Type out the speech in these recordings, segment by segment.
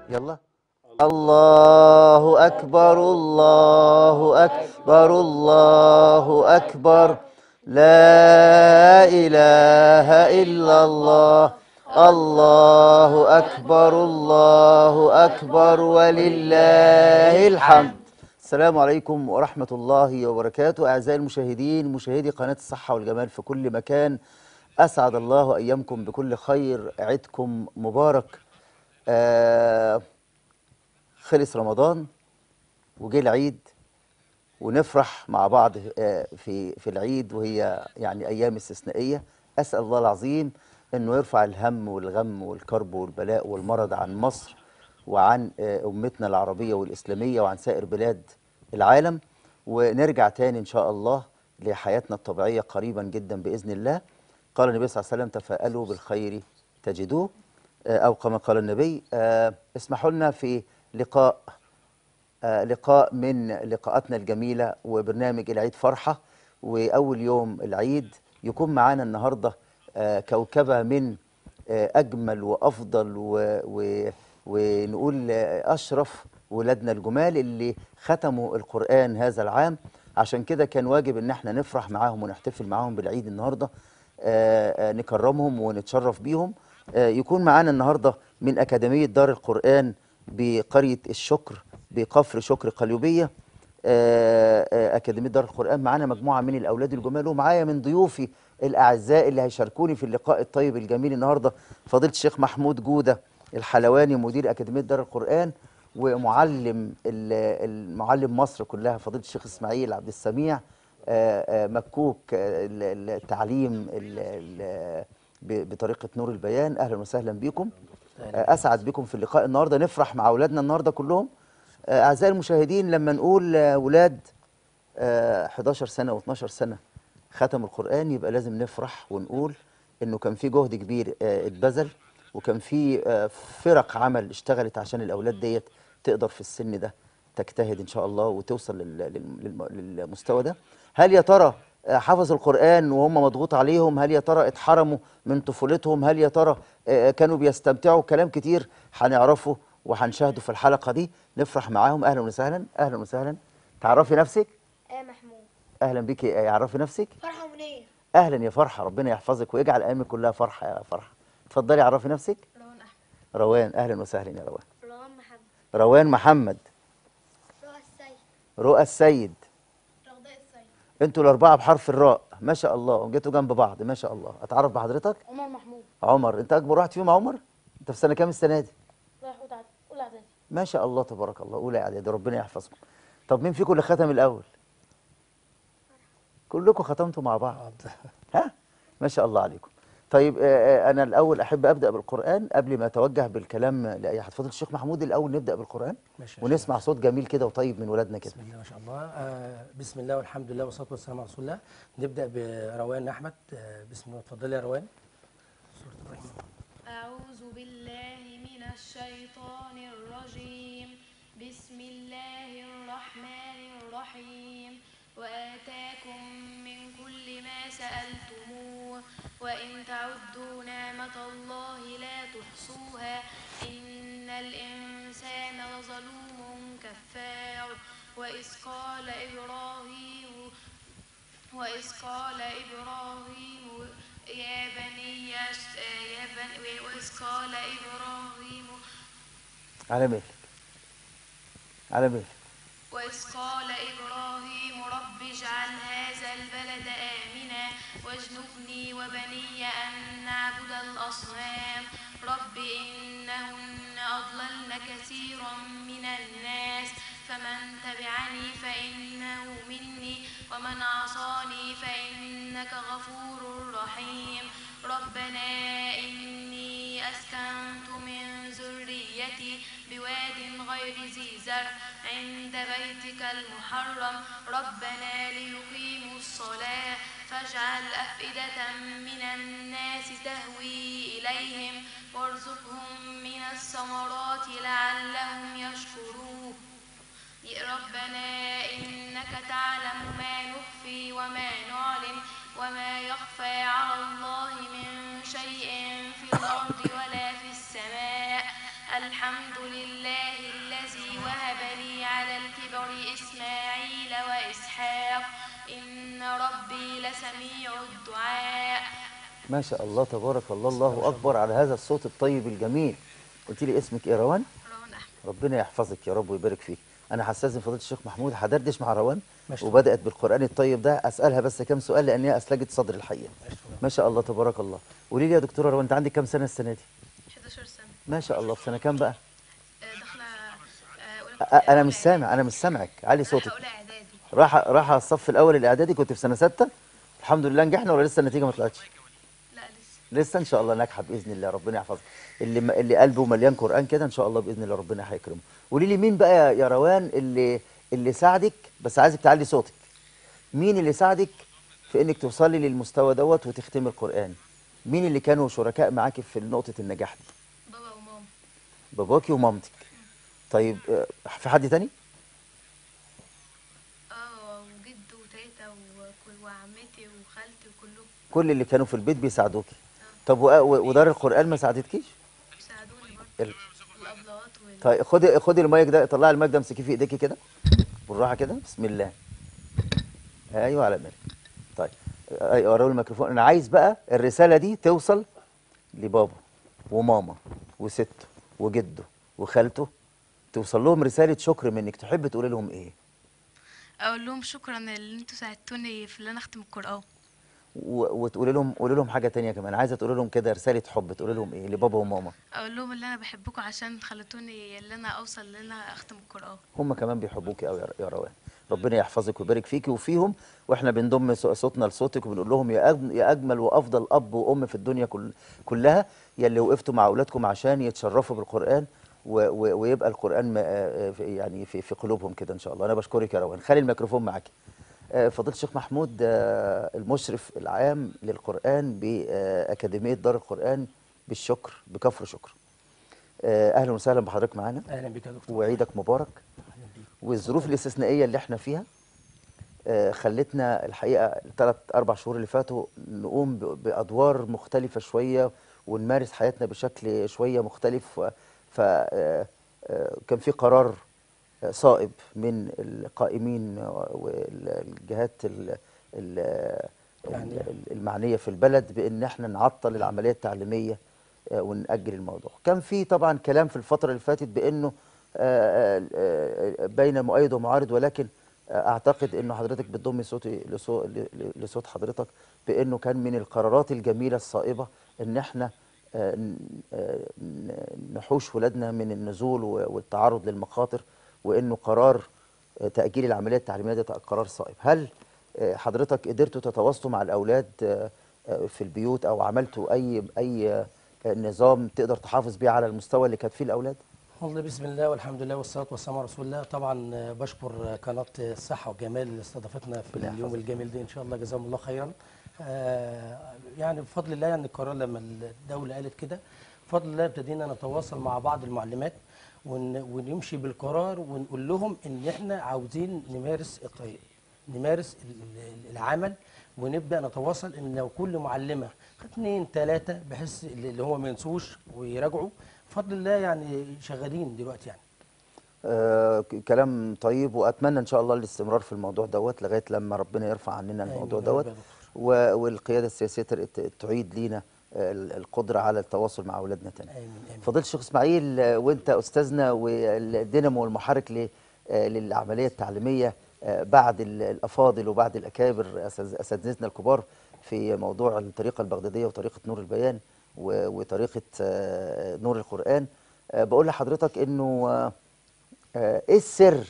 يلا. الله أكبر الله أكبر الله أكبر، لا إله إلا الله. الله أكبر الله أكبر ولله الحمد. السلام عليكم ورحمة الله وبركاته. أعزائي المشاهدين، مشاهدي قناة الصحة والجمال في كل مكان، أسعد الله أيامكم بكل خير، عيدكم مبارك. خلص رمضان وجه العيد، ونفرح مع بعض في العيد، وهي يعني أيام استثنائية. أسأل الله العظيم أنه يرفع الهم والغم والكرب والبلاء والمرض عن مصر وعن أمتنا العربية والإسلامية وعن سائر بلاد العالم، ونرجع تاني إن شاء الله لحياتنا الطبيعية قريبا جدا بإذن الله. قال النبي صلى الله عليه وسلم: تفاءلوا بالخير تجدوه، أو كما قال النبي. اسمحوا لنا في لقاء من لقاءاتنا الجميلة وبرنامج العيد فرحة. وأول يوم العيد يكون معانا النهاردة كوكبة من أجمل وأفضل ونقول أشرف ولادنا الجمال اللي ختموا القرآن هذا العام. عشان كده كان واجب إن احنا نفرح معاهم ونحتفل معاهم بالعيد النهاردة، نكرمهم ونتشرف بيهم. يكون معانا النهاردة من أكاديمية دار القرآن بقرية الشكر بكفر شكر قليوبية، أكاديمية دار القرآن. معانا مجموعة من الأولاد الجمال، ومعايا من ضيوفي الأعزاء اللي هيشاركوني في اللقاء الطيب الجميل النهاردة فضيلة الشيخ محمود جودة الحلواني، مدير أكاديمية دار القرآن ومعلم المعلم مصر كلها فضيلة الشيخ إسماعيل عبد السميع، مكوك التعليم بطريقة نور البيان. أهلا وسهلا بكم، أسعد بكم في اللقاء النهاردة. نفرح مع أولادنا النهاردة كلهم. أعزائي المشاهدين، لما نقول أولاد 11 سنة و12 سنة ختموا القرآن، يبقى لازم نفرح ونقول إنه كان في جهد كبير اتبذل، وكان في فرق عمل اشتغلت عشان الأولاد ديت تقدر في السن ده تجتهد إن شاء الله وتوصل للمستوى ده. هل يا ترى حفظوا القرآن وهم مضغوط عليهم؟ هل يا ترى اتحرموا من طفولتهم؟ هل يا ترى كانوا بيستمتعوا؟ كلام كتير هنعرفه وهنشاهده في الحلقة دي. نفرح معاهم. أهلا وسهلا. أهلا وسهلا. تعرفي نفسك؟ محمود. أهلا بك. عرفي نفسك. فرحة منير. أهلا يا فرحة، ربنا يحفظك ويجعل أيامك كلها فرحة يا فرحة. اتفضلي عرفي نفسك. روان أحمد. روان. أهلا وسهلا يا روان. روان محمد. روان محمد. رؤى السيد. رؤى السيد. رغداء السيد. انتوا الأربعة بحرف الراء، ما شاء الله، جيتوا جنب بعض ما شاء الله. أتعرف بحضرتك؟ عمر محمود. عمر. أنت أكبر واحد فيهم عمر؟ أنت في سنة كام السنة دي؟ رايح أولى إعدادي. ما شاء الله تبارك الله، أولى إعدادي، ربنا يحفظكم. طب مين فيكم اللي ختم الأول؟ كلكم ختمتوا مع بعض. ها؟ ما شاء الله عليكم. طيب أنا الأول أحب أبدأ بالقرآن قبل ما أتوجه بالكلام لأي حد. فضل الشيخ محمود الأول نبدأ بالقرآن ونسمع صوت جميل كده وطيب من ولادنا كده. بسم الله ما شاء الله. بسم الله والحمد لله والصلاة والسلام على رسول الله. نبدأ بروان أحمد. بسم الله، اتفضلي يا روان. سورة الرحمن. أعوذ بالله من الشيطان الرجيم. بسم الله الرحمن الرحيم. وآتاكم من كل ما سألتموه وإن تعدوا نعمة الله لا تحصوها إن الإنسان لظلوم كفار. وإذ قال إبراهيم على مهلك على مهلك. وإذ قال إبراهيم رب اجعل هذا البلد آمنا واجنبني وبني أن نعبد الأصنام. رب إنهن أضللن كثيرا من الناس فمن تبعني فإنه مني ومن عصاني فإنك غفور رحيم. ربنا إني أسكنت من ذريتي بواد غير ذي زرع عند بيتك المحرم ربنا ليقيموا الصلاة فاجعل أفئدة من الناس تهوي إليهم وارزقهم من الثمرات لعلهم يشكرون. ربنا إنك تعلم ما نخفي وما نعلن وما يخفى على الله من شيء في الأرض ولا في السماء. الحمد لله الذي وهب لي على الكبر إسماعيل وإسحاق إن ربي لسميع الدعاء. ما شاء الله تبارك الله، الله اكبر على هذا الصوت الطيب الجميل. قلت لي اسمك ايه؟ روان. روان أحمد. ربنا يحفظك يا رب ويبارك فيك. انا هستاذن فضيله الشيخ محمود هدردش مع روان، ماشي. وبدات بالقران الطيب ده، اسالها بس كام سؤال لان هي اسلجت صدر الحقيقه. ماشي. ما شاء الله تبارك الله. قولي لي يا دكتوره روان، انت عندك كام سنه السنه دي؟ 11 سنة. ما شاء الله. في سنه كام بقى؟ داخلة انا مش سامع، انا مش سامعك، علي صوتك. أولى إعدادي. راح الصف الاول الاعدادي، كنت في سنه 6. الحمد لله نجحنا ولا لسه النتيجه ما طلعتش؟ لا لسه. لسه ان شاء الله ناجحه باذن الله، ربنا يحفظك. اللي قلبه مليان قران كده ان شاء الله باذن الله ربنا هيكرمه. قولي لي مين بقى يا روان اللي ساعدك، بس عايزك تعلي صوتك، مين اللي ساعدك في انك توصلي للمستوى دوت وتختمي القران؟ مين اللي كانوا شركاء معاكي في نقطه النجاح دي؟ بابا وماما. باباكي ومامتك. طيب في حد تاني؟ وجد وتيتا وعمتي وخالتي وكلهم. كل اللي كانوا في البيت بيساعدوكي. طب ودار القران ما ساعدتكيش؟ بيساعدوني ال- برضه. الأبلات طيب خدي المايك ده، طلعي المايك ده، امسكيه في ايديكي كده بالراحه كده، بسم الله. ايوه على مالك. طيب ايوه ورا الميكروفون. انا عايز بقى الرساله دي توصل لبابا وماما وسته وجده وخالته، توصل لهم رساله شكر منك، تحب تقول لهم ايه؟ أقول لهم شكرا اللي انتوا ساعدتوني في اللي أنا أختم القرآن. وتقول لهم، قول لهم حاجه تانية كمان، عايزه تقول لهم كده رساله حب، تقول لهم ايه لبابا وماما؟ أقول لهم اللي أنا بحبكم عشان خلتوني اللي أنا أوصل اللي أنا أختم القرآن. هم كمان بيحبوكي قوي يا روان. ربنا يحفظك ويبارك فيكي وفيهم، واحنا بنضم صوتنا لصوتك وبنقول لهم يا اجمل وافضل اب وام في الدنيا كلها، يا اللي وقفتوا مع اولادكم عشان يتشرفوا بالقران ويبقى القران يعني في قلوبهم كده ان شاء الله. انا بشكرك يا روان. خلي الميكروفون معاكي. فضيله الشيخ محمود المشرف العام للقران باكاديميه دار القران بالشكر، بكفر شكر. اهلا وسهلا بحضرتك معانا. اهلا بك يا دكتور. وعيدك مبارك. اهلا بيك. والظروف الاستثنائيه اللي احنا فيها خلتنا الحقيقه 3-4 شهور اللي فاتوا نقوم بادوار مختلفه شويه ونمارس حياتنا بشكل شويه مختلف. فكان في قرار صائب من القائمين والجهات المعنيه في البلد بان احنا نعطل العمليه التعليميه ونأجل الموضوع. كان في طبعا كلام في الفتره اللي فاتت بانه بين مؤيد ومعارض، ولكن اعتقد انه حضرتك بتضمي صوتي لصوت حضرتك بانه كان من القرارات الجميله الصائبه ان احنا نحوش ولادنا من النزول والتعرض للمخاطر، وانه قرار تأجيل العمليه التعليميه ده قرار صائب. هل حضرتك قدرتوا تتواصلوا مع الاولاد في البيوت او عملتوا اي نظام تقدر تحافظ بيه على المستوى اللي كانت فيه الاولاد؟ والله بسم الله والحمد لله والصلاه والسلام على رسول الله. طبعا بشكر قناه الصحه والجمال اللي استضافتنا في اليوم الجميل ده، ان شاء الله جزاهم الله خيرا. يعني بفضل الله يعني القرار لما الدوله قالت كده بفضل الله ابتدينا نتواصل مع بعض المعلمات ونمشي بالقرار ونقول لهم ان احنا عاوزين نمارس العمل، ونبدا نتواصل ان لو كل معلمه 2 3 بحيث اللي هو ما ينسوش ويراجعوا. بفضل الله يعني شغالين دلوقتي يعني. كلام طيب، واتمنى ان شاء الله الاستمرار في الموضوع دوت لغايه لما ربنا يرفع عننا الموضوع دوت، والقياده السياسيه تعيد لينا القدره على التواصل مع اولادنا تاني. امين امين. فضيله الشيخ اسماعيل، وانت استاذنا والدينامو والمحرك للعمليه التعليميه بعد الافاضل وبعد الاكابر اساتذتنا الكبار في موضوع الطريقه البغداديه وطريقه نور البيان وطريقه نور القران، بقول لحضرتك انه ايه السر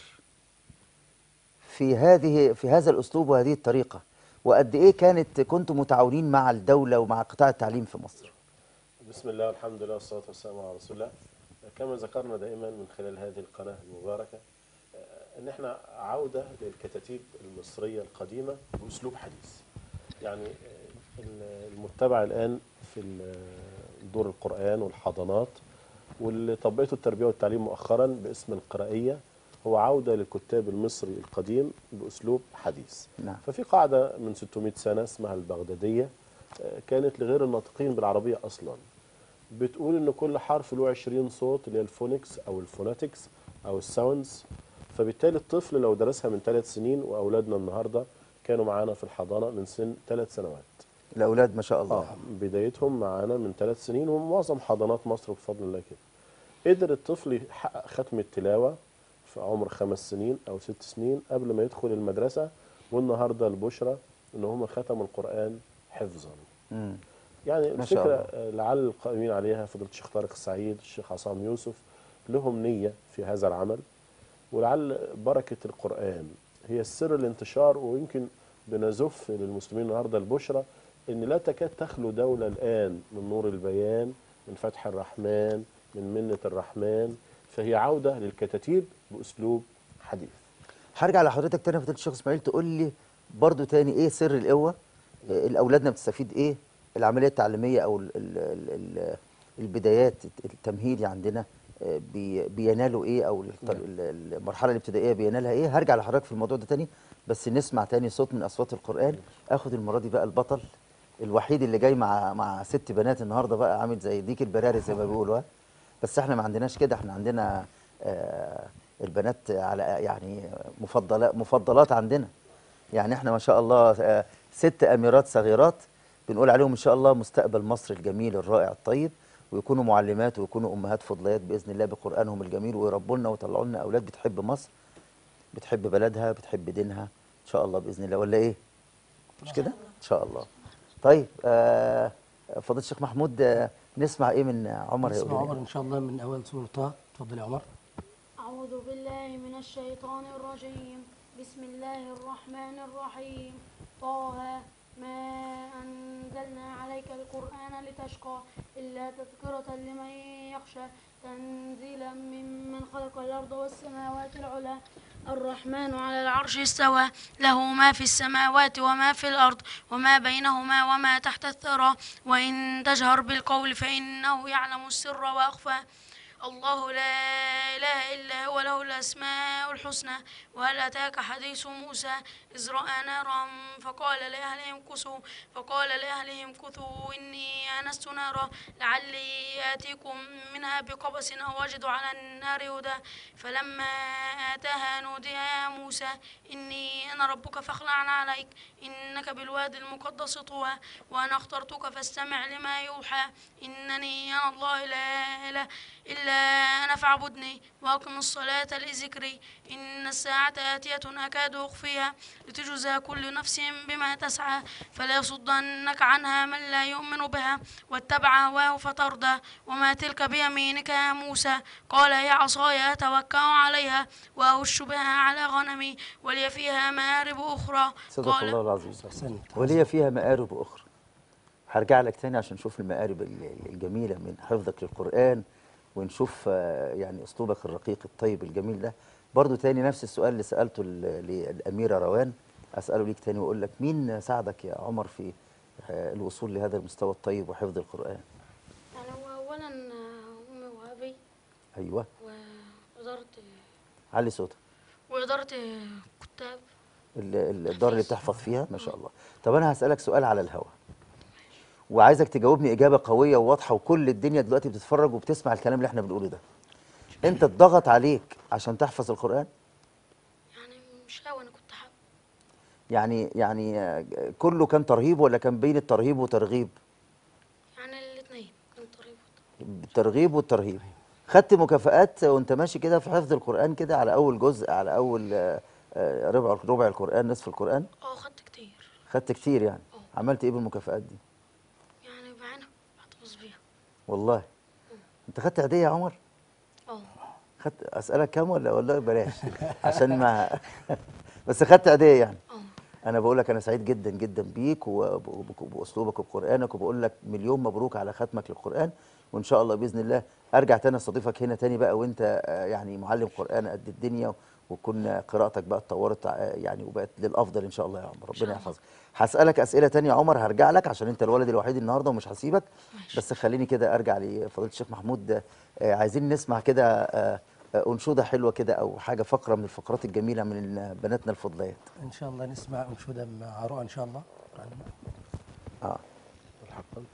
في هذا الاسلوب وهذه الطريقه، وقد ايه كنتم متعاونين مع الدوله ومع قطاع التعليم في مصر؟ بسم الله والحمد لله والصلاه والسلام على رسول الله. كما ذكرنا دائما من خلال هذه القناه المباركه ان احنا عوده للكتاتيب المصريه القديمه باسلوب حديث. يعني المتبع الان في دور القران والحضانات واللي طبقته التربيه والتعليم مؤخرا باسم القرائيه هو عوده للكتاب المصري القديم باسلوب حديث. نعم. ففي قاعده من 600 سنه اسمها البغداديه، كانت لغير الناطقين بالعربيه اصلا. بتقول ان كل حرف له 20 صوت اللي هي الفونكس او الفوناتكس او الساوندز. فبالتالي الطفل لو درسها من 3 سنين، واولادنا النهارده كانوا معانا في الحضانه من سن 3 سنوات. الاولاد ما شاء الله. بدايتهم معانا من 3 سنين، ومعظم حضانات مصر بفضل الله كده. قدر الطفل يحقق ختم التلاوه في عمر 5 سنين او 6 سنين قبل ما يدخل المدرسه، والنهارده البشرى ان هم ختموا القران حفظا. يعني ما شاء الفكره لعل القائمين عليها فضيله الشيخ طارق السعيد، الشيخ عصام يوسف، لهم نيه في هذا العمل، ولعل بركه القران هي السر الانتشار. ويمكن بنزف للمسلمين النهارده البشرى ان لا تكاد تخلو دوله الان من نور البيان، من فتح الرحمن، من منه الرحمن. فهي عوده للكتاتيب باسلوب حديث. هرجع لحضرتك تاني يا فضيله الشيخ اسماعيل، تقول لي برضو تاني ايه سر القوه؟ الاولادنا بتستفيد ايه؟ العمليه التعليميه او البدايات التمهيدي عندنا بينالوا ايه، او المرحله الابتدائيه بينالها ايه؟ هرجع لحضرتك في الموضوع ده تاني، بس نسمع تاني صوت من اصوات القران. اخد المره دي بقى البطل الوحيد اللي جاي مع 6 بنات النهارده، بقى عامل زي ديك البراري زي ما بيقولوا. بس احنا ما عندناش كده، احنا عندنا البنات على يعني مفضلات عندنا. يعني احنا ما شاء الله 6 اميرات صغيرات بنقول عليهم ان شاء الله مستقبل مصر الجميل الرائع الطيب، ويكونوا معلمات ويكونوا امهات فضليات باذن الله بقرانهم الجميل، ويربوا لنا ويطلعوا لنا اولاد بتحب مصر، بتحب بلدها، بتحب دينها ان شاء الله باذن الله. ولا ايه؟ مش كده؟ ان شاء الله. طيب فضيله الشيخ محمود، نسمع ايه من عمر؟ نسمع عمر ان شاء الله من اول سوره طه. اتفضل يا عمر. أعوذ بالله من الشيطان الرجيم. بسم الله الرحمن الرحيم. طه ما أنزلنا عليك القرآن لتشقى إلا تذكرة لمن يخشى تنزيلا ممن خلق الأرض والسماوات العلى الرحمن على العرش استوى له ما في السماوات وما في الأرض وما بينهما وما تحت الثرى وإن تجهر بالقول فإنه يعلم السر وأخفى الله لا إله إلا هو له الأسماء الحسنى. وهل أتاك حديث موسى إذ رأى نارا فقال لأهلهم كثوا إني آنست نارا لعلي آتيكم منها بقبس أو أجد على النار هدى فلما آتاها نودي يا موسى إني أنا ربك فاخلع عليك إنك بالوادي المقدس طوى وأنا اخترتك فاستمع لما يوحى إنني أنا الله لا إله إلا أنا فاعبدني وأقم الصلاة لذكري إن الساعة آتية أكاد أخفيها لتجزى كل نفس بما تسعى فلا يصدنك عنها من لا يؤمن بها واتبع هواه فتردى وما تلك بيمينك يا موسى قال هي عصاي أتوكأ عليها وأهش بها على غنمي ولي فيها مآرب أخرى. صدق الله العظيم. احسنت. وليا فيها مآرب أخرى. هرجع لك تاني عشان نشوف المآرب الجميلة من حفظك للقرآن، ونشوف يعني أسلوبك الرقيق الطيب الجميل ده. برضو تاني نفس السؤال اللي سألته للأميرة روان أسأله ليك تاني وأقول لك، مين ساعدك يا عمر في الوصول لهذا المستوى الطيب وحفظ القرآن؟ يعني هو أولا أمي وأبي. أيوه. وإدارة علي صوتك. وإدارة كتاب. الدار اللي بتحفظ فيها ما شاء الله. طب أنا هسألك سؤال على الهوا، وعايزك تجاوبني إجابة قوية وواضحة، وكل الدنيا دلوقتي بتتفرج وبتسمع الكلام اللي احنا بنقوله ده. أنت اتضغط عليك عشان تحفظ القرآن؟ يعني مش قوي، أنا كنت حابب. يعني كله كان ترهيب ولا كان بين الترهيب وترغيب؟ يعني الاثنين كان طريق. الترغيب والترهيب. خدت مكافآت وانت ماشي كده في حفظ القرآن كده على أول جزء، على أول ربع القرآن، نصف القرآن؟ خدت كتير. خدت كتير يعني؟ عملت إيه بالمكافآت دي؟ يعني بعينها بحتفظ بيها. والله؟ أنت خدت عيدية يا عمر؟ خدت أسألك كام ولا بلاش عشان ما بس خدت عيدية يعني؟ أنا بقول لك أنا سعيد جدا جدا بيك وبأسلوبك وبقرآنك، وبقول لك مليون مبروك على ختمك للقرآن، وإن شاء الله بإذن الله أرجع تاني أستضيفك هنا تاني بقى، وأنت يعني معلم قرآن قد الدنيا، وكون قراءتك بقى اتطورت يعني وبقت للأفضل إن شاء الله يا عمر. ربنا يحفظك. هسألك أسئلة تانية يا عمر، هرجع لك عشان أنت الولد الوحيد النهارده ومش هسيبك. بس خليني كده أرجع لفضيلة الشيخ محمود. عايزين نسمع كده أنشودة حلوة كده، أو حاجة فقرة من الفقرات الجميلة من بناتنا الفضليات. ان شاء الله نسمع انشوده مع رؤى ان شاء الله. اه الحق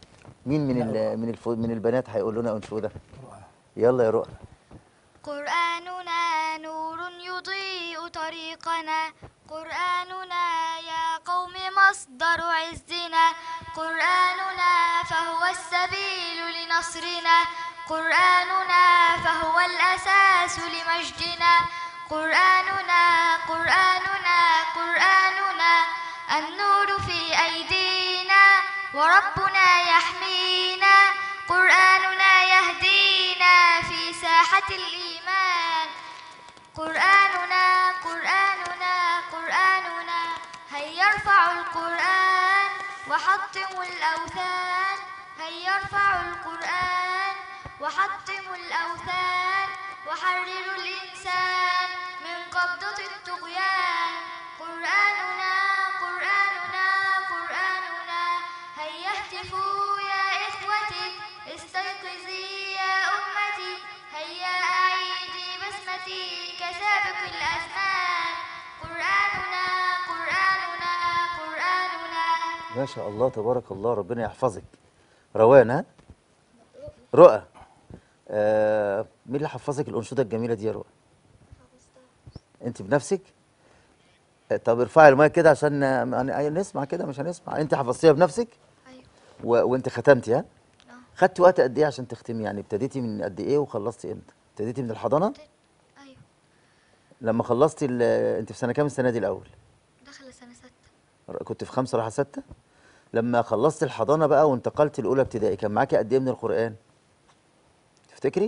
مين من من البنات هيقول لنا انشوده؟ يلا يا رؤى. قرآننا نور يضيء طريقنا، قرآننا يا قوم مصدر عزنا، قرآننا فهو السبيل لنصرنا، قرآننا فهو الأساس لمجدنا، قرآننا قرآننا قرآننا النور في أيدينا وربنا يحمينا، قرآننا يهدينا في ساحة الإيمان، قرآننا قرآننا قرآننا هيا ارفعوا القرآن وحطموا الأوثان، هيا ارفعوا القرآن وحطموا الأوثان وحرروا الإنسان من قبضة الطغيان، قرآننا قرآننا قرآننا هيا اهتفوا يا إخوتي استيقظي يا أمتي، هيا أعيدي بسمتي كسابق الأزمان، قرآننا قرآننا قرآننا. ما شاء الله تبارك الله، ربنا يحفظك. روان، ها؟ رؤى، مين اللي حفظك الأنشودة الجميلة دي يا رؤى؟ أنت بنفسك؟ طب ارفعي المايك كده عشان نسمع كده، مش هنسمع. أنت حفظتيها بنفسك؟ أيوة. وأنت ختمتي، ها؟ خدتي وقت قد إيه عشان تختمي؟ يعني ابتديتي من قد إيه وخلصتي إمتى؟ ابتديتي من الحضانة؟ أيوة. لما خلصتي أنت في سنة كام السنة دي الأول؟ داخلة سنة 6. كنت في 5 رايحة 6؟ لما خلصت الحضانة بقى وانتقلت لأولى ابتدائي كان معاكي قد إيه من القرآن؟ تفتكري؟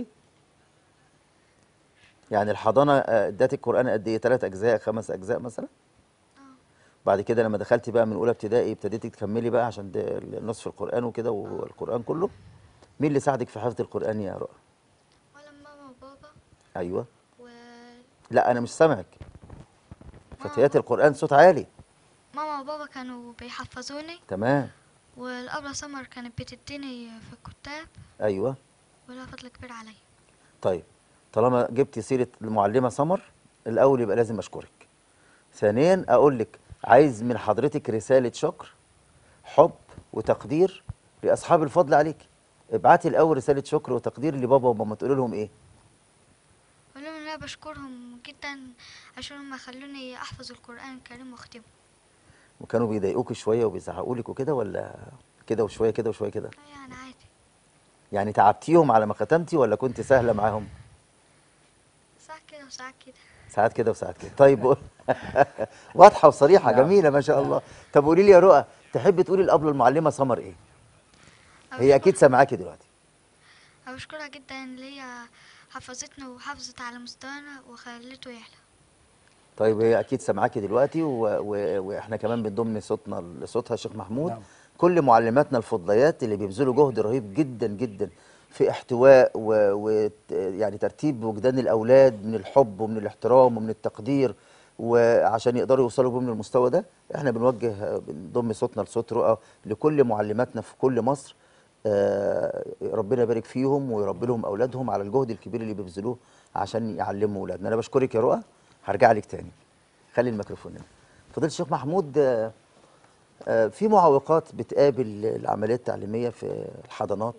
يعني الحضانة ادتك القرآن قد إيه؟ 3 أجزاء 5 أجزاء مثلا؟ بعد كده لما دخلتي بقى من أولى ابتدائي ابتديتي تكملي بقى عشان نصف القرآن وكده والقرآن كله؟ مين اللي ساعدك في حفظ القرآن يا رؤى؟ ولا ماما وبابا. أيوه. و لا أنا مش سامعك. فتيات القرآن صوت عالي. ماما وبابا كانوا بيحفظوني. تمام. والأبلة سمر كانت بتديني في الكتاب. أيوه. ولها فضل كبير عليا. طيب طالما جبتي سيرة المعلمة سمر، الأول يبقى لازم أشكرك. ثانيا أقول لك عايز من حضرتك رسالة شكر، حب وتقدير لأصحاب الفضل عليك. ابعتي الأول رسالة شكر وتقدير لبابا وماما، تقول لهم إيه؟ أقول لهم إن أنا بشكرهم جدا عشان هم خلوني أحفظ القرآن الكريم وأختمه. وكانوا بيضايقوك شوية وبيزعقوا لك وكده، ولا كده وشوية كده وشوية كده؟ يعني عادي. يعني تعبتيهم على ما ختمتي ولا كنت سهلة معاهم؟ ساعات كده وساعات كده. ساعات كده وساعات كده. طيب واضحة وصريحة. جميلة ما شاء الله. طب قولي لي يا رؤى، تحبي تقولي الأبلة المعلمة سمر إيه؟ هي أكيد سامعاكي دلوقتي. أشكرها جدا اللي هي حفظتنا وحافظت على مستوانا وخلته يعلى. طيب هي أكيد سامعاكي دلوقتي وإحنا كمان بنضم صوتنا لصوتها الشيخ محمود. نعم. كل معلماتنا الفضليات اللي بيبذلوا جهد رهيب جدا جدا في احتواء ويعني ترتيب وجدان الأولاد من الحب ومن الاحترام ومن التقدير، وعشان يقدروا يوصلوا بهم للمستوى ده احنا بنضم صوتنا لصوت رؤى لكل معلماتنا في كل مصر. ربنا يبارك فيهم ويربي لهم أولادهم على الجهد الكبير اللي بيبذلوه عشان يعلموا أولادنا. أنا بشكرك يا رؤى. هرجع لك تاني. خلي الميكروفون هنا. فضيلة الشيخ محمود، في معوقات بتقابل العمليات التعليمية في الحضانات؟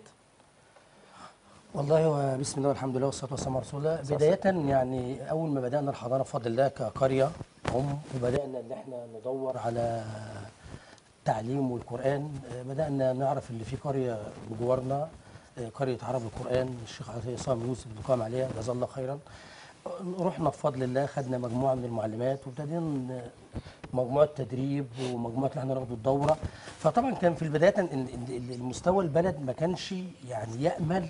والله بسم الله والحمد لله والصلاه والسلام على رسول الله. بدايه يعني اول ما بدانا الحضانه بفضل الله كقريه وبدانا ان احنا ندور على تعليم والقران، بدانا نعرف ان في قريه بجوارنا قريه عرب القران الشيخ عصام يوسف اللي قام عليها جزاه الله خيرا. رحنا بفضل الله خدنا مجموعه من المعلمات وابتدينا مجموعه تدريب ومجموعه اللي احنا ناخد الدوره. فطبعا كان في البدايه المستوى البلد ما كانش يعني يامل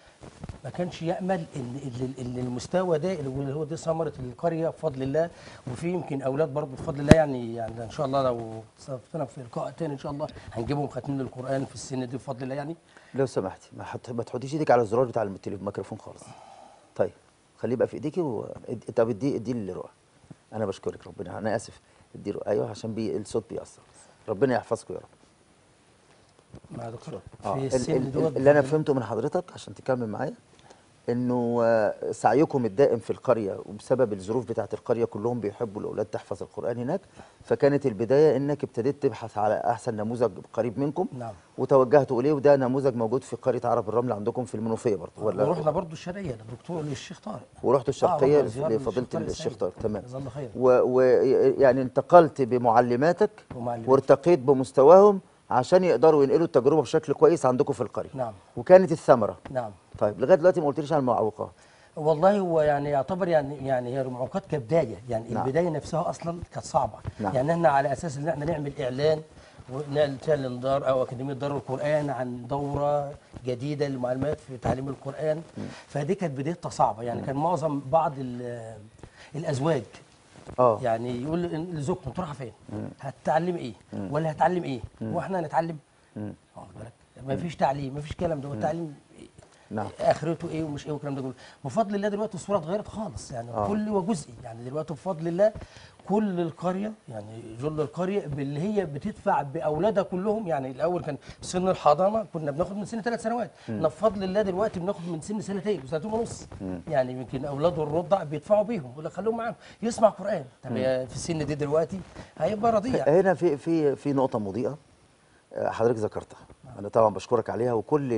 ان المستوى ده اللي هو دي ثمره القريه بفضل الله. وفي يمكن اولاد برضه بفضل الله يعني ان شاء الله لو صرفتنا في لقاء تاني ان شاء الله هنجيبهم ختمين القران في السن دي بفضل الله يعني. لو سمحتي ما تحطيش ايدك على الزرار بتاع الميكروفون خالص. طيب خليه يبقى في ايديكي طب اديه لرؤى. انا بشكرك ربنا، انا اسف. ادي رؤى. ايوه عشان الصوت بيأثر. ربنا يحفظكم يا رب. مع دكتور اللي انا فهمته من حضرتك عشان تكمل معايا انه سعيكم الدائم في القريه، وبسبب الظروف بتاعه القريه كلهم بيحبوا الاولاد تحفظ القران هناك، فكانت البدايه انك ابتديت تبحث على احسن نموذج قريب منكم. نعم. وتوجهتوا اليه، وده نموذج موجود في قرية عرب الرمل عندكم في المنوفيه برضه، ولا؟ ورحنا برضو الشرقيه للدكتور للشيخ طارق. ورحتوا الشرقيه رحنا زيارة لفضيله للشيخ طارق الشيخ السعيد. طارق، تمام. جزاه الله خير. ويعني انتقلت بمعلماتك ومعلماتي. وارتقيت بمستواهم عشان يقدروا ينقلوا التجربه بشكل كويس عندكم في القريه. نعم. وكانت الثمره. نعم. طيب لغايه دلوقتي ما قلتليش عن المعوقات. والله هو يعني يعتبر يعني هي المعوقات كبدايه، يعني نعم. البدايه نفسها اصلا كانت صعبه. نعم. يعني احنا على اساس ان احنا نعمل اعلان ونعلن دار او اكاديميه دار القران عن دوره جديده للمعلمات في تعليم القران، فدي كانت بدايتها صعبه. يعني كان معظم بعض الازواج يعني يقول لزوجته انت رايحه فين؟ هتتعلم ايه؟ ولا هتعلم ايه؟ واحنا هنتعلم؟ واخد بالك؟ ما فيش تعليم، ما فيش كلام ده، التعليم نعم. اخرته ايه ومش ايه والكلام ده كله. بفضل الله دلوقتي الصوره اتغيرت خالص، يعني كل وجزئي. يعني دلوقتي بفضل الله كل القريه، يعني جل القريه اللي هي بتدفع باولادها كلهم. يعني الاول كان سن الحضانه كنا بناخد من سن 3 سنوات، بفضل الله دلوقتي بناخد من سن سنتين وسنتين ونص. يعني يمكن اولاد الرضع بيدفعوا بيهم، ولا خلوهم معاهم يسمع قران. طب في السن دي دلوقتي هيبقى رضيع. هنا في نقطه مضيئه حضرتك ذكرتها، انا طبعا بشكرك عليها، وكل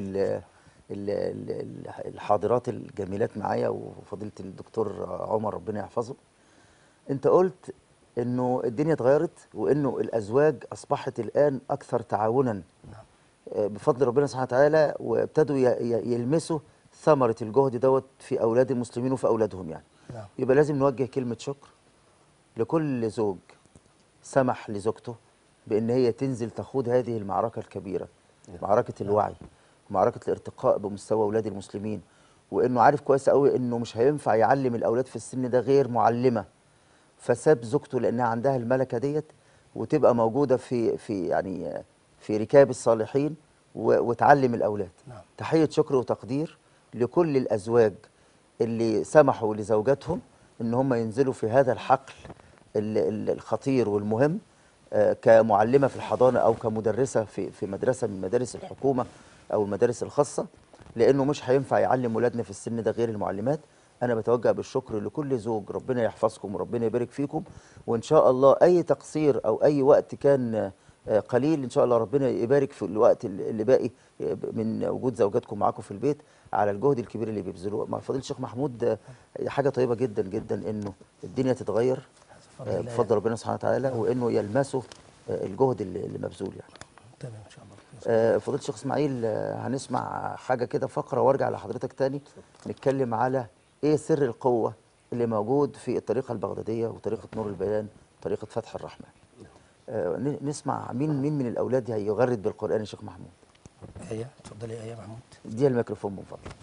الحاضرات الجميلات معايا وفضيله الدكتور عمر ربنا يحفظه. انت قلت انه الدنيا اتغيرت، وانه الازواج اصبحت الان اكثر تعاونا بفضل ربنا سبحانه وتعالى، وابتدوا يلمسوا ثمره الجهد دوت في اولاد المسلمين وفي اولادهم. يعني يبقى لازم نوجه كلمه شكر لكل زوج سمح لزوجته بان هي تنزل تخوض هذه المعركه الكبيره، معركه الوعي، معركه الارتقاء بمستوى اولاد المسلمين، وانه عارف كويس قوي انه مش هينفع يعلم الاولاد في السن ده غير معلمه، فساب زوجته لانها عندها الملكه ديت، وتبقى موجوده في ركاب الصالحين وتعلم الاولاد. تحيه شكر وتقدير لكل الازواج اللي سمحوا لزوجاتهم ان هم ينزلوا في هذا الحقل الخطير والمهم، كمعلمه في الحضانه او كمدرسه في مدرسه من مدارس الحكومه او المدارس الخاصه، لانه مش هينفع يعلم ولادنا في السن ده غير المعلمات. انا بتوجه بالشكر لكل زوج، ربنا يحفظكم وربنا يبارك فيكم، وان شاء الله اي تقصير او اي وقت كان قليل ان شاء الله ربنا يبارك في الوقت اللي باقي من وجود زوجاتكم معاكم في البيت على الجهد الكبير اللي بيبذلوه. مع فضيله الشيخ محمود حاجه طيبه جدا جدا انه الدنيا تتغير بفضل ربنا سبحانه وتعالى، وانه يلمسوا الجهد اللي مبذول. يعني تمام ان شاء الله. فضيله الشيخ اسماعيل هنسمع حاجه كده فقره وارجع لحضرتك تاني نتكلم على ايه سر القوه اللي موجود في الطريقه البغداديه وطريقه نور البيان وطريقه فتح الرحمن. نسمع مين من الاولاد هيغرد بالقران يا شيخ محمود؟ ايه اتفضلي يا محمود. اديها الميكروفون من فضلك.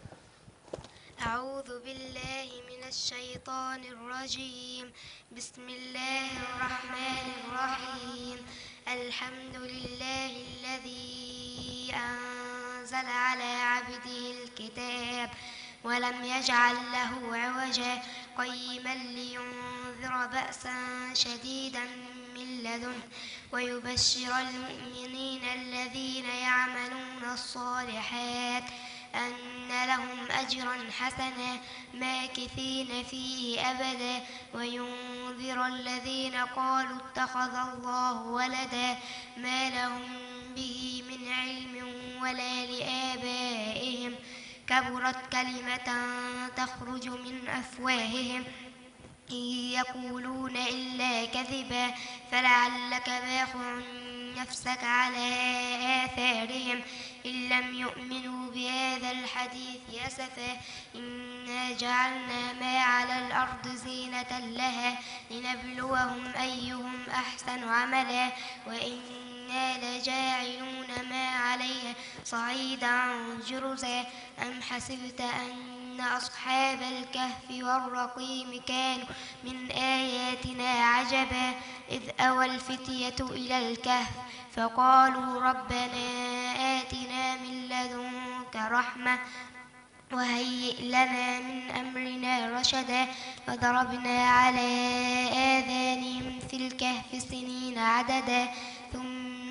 أعوذ بالله من الشيطان الرجيم. بسم الله الرحمن الرحيم. الحمد لله الذي أنزل على عبده الكتاب ولم يجعل له عوجا قيما لينذر بأسا شديدا من لدنه ويبشر المؤمنين الذين يعملون الصالحات أن لهم أجرا حسنا ماكثين فيه أبدا وينذر الذين قالوا اتخذ الله ولدا ما لهم به من علم ولا لآبائهم كبرت كلمة تخرج من أفواههم إن يقولون إلا كذبا فلعلك باخع نفسك على آثارهم إن لم يؤمنوا بهذا الحديث أسفا إنا جعلنا ما على الأرض زينة لها لنبلوهم أيهم أحسن عملا وإنا لجاعلون ما عليها صعيدا جرزا أم حسبت أن أصحاب الكهف والرقيم كانوا من آياتنا عجبا إذ أوى الفتية إلى الكهف فقالوا ربنا آتنا من لدنك رحمة وهيئ لنا من أمرنا رشدا فضربنا على آذانهم في الكهف سنين عددا ثم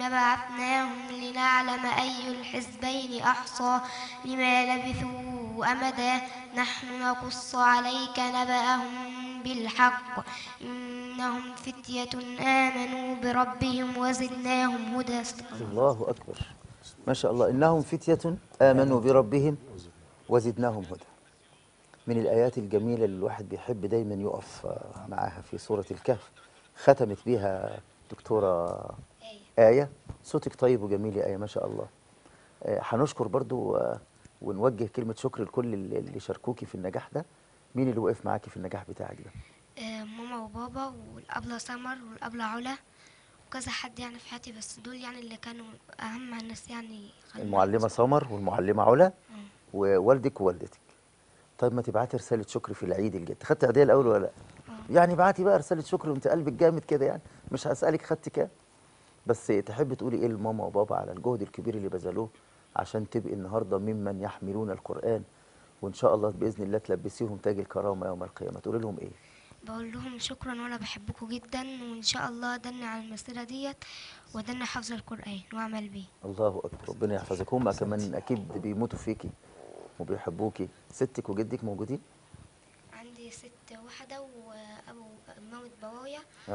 بعثناهم لنعلم أي الحزبين أحصى لما لبثوا أمدا نحن نقص عليك نبأهم بالحق إنهم فتية آمنوا بربهم وزدناهم هدى. الله أكبر، ما شاء الله. إنهم فتية آمنوا بربهم وزدناهم هدى. من الآيات الجميلة اللي الواحد بيحب دايما يقف معاها في سورة الكهف. ختمت بيها دكتورة آية. صوتك طيب وجميل يا آية، ما شاء الله. هنشكر برضو ونوجه كلمة شكر لكل اللي شاركوكي في النجاح ده. مين اللي وقف معاكي في النجاح بتاعك ده؟ ماما وبابا والأبلة سمر والأبلة علا وكذا حد يعني في حياتي، بس دول يعني اللي كانوا أهم الناس يعني. المعلمة سمر والمعلمة علا ووالدك ووالدتك. طيب ما تبعتي رسالة شكر في العيد الجاي. خدتي عيدية الأول ولا لا؟ يعني بعتي بقى رسالة شكر وانت قلبك جامد كده يعني. مش هسألك خدتي كام، بس تحبي تقولي ايه لماما وبابا على الجهد الكبير اللي بذلوه عشان تبقي النهارده ممن يحملون القرآن، وان شاء الله باذن الله تلبسيهم تاج الكرامه يوم القيامه. تقولي لهم ايه؟ بقول لهم شكرا وانا بحبكم جدا، وان شاء الله ادني على المسيره ديت وادني حفظ القران واعمل بيه. الله اكبر، ربنا يحفظك. هم كمان اكيد بيموتوا فيكي وبيحبوكي. ستك وجدك موجودين؟ عندي ست واحده وابو مامة بابايا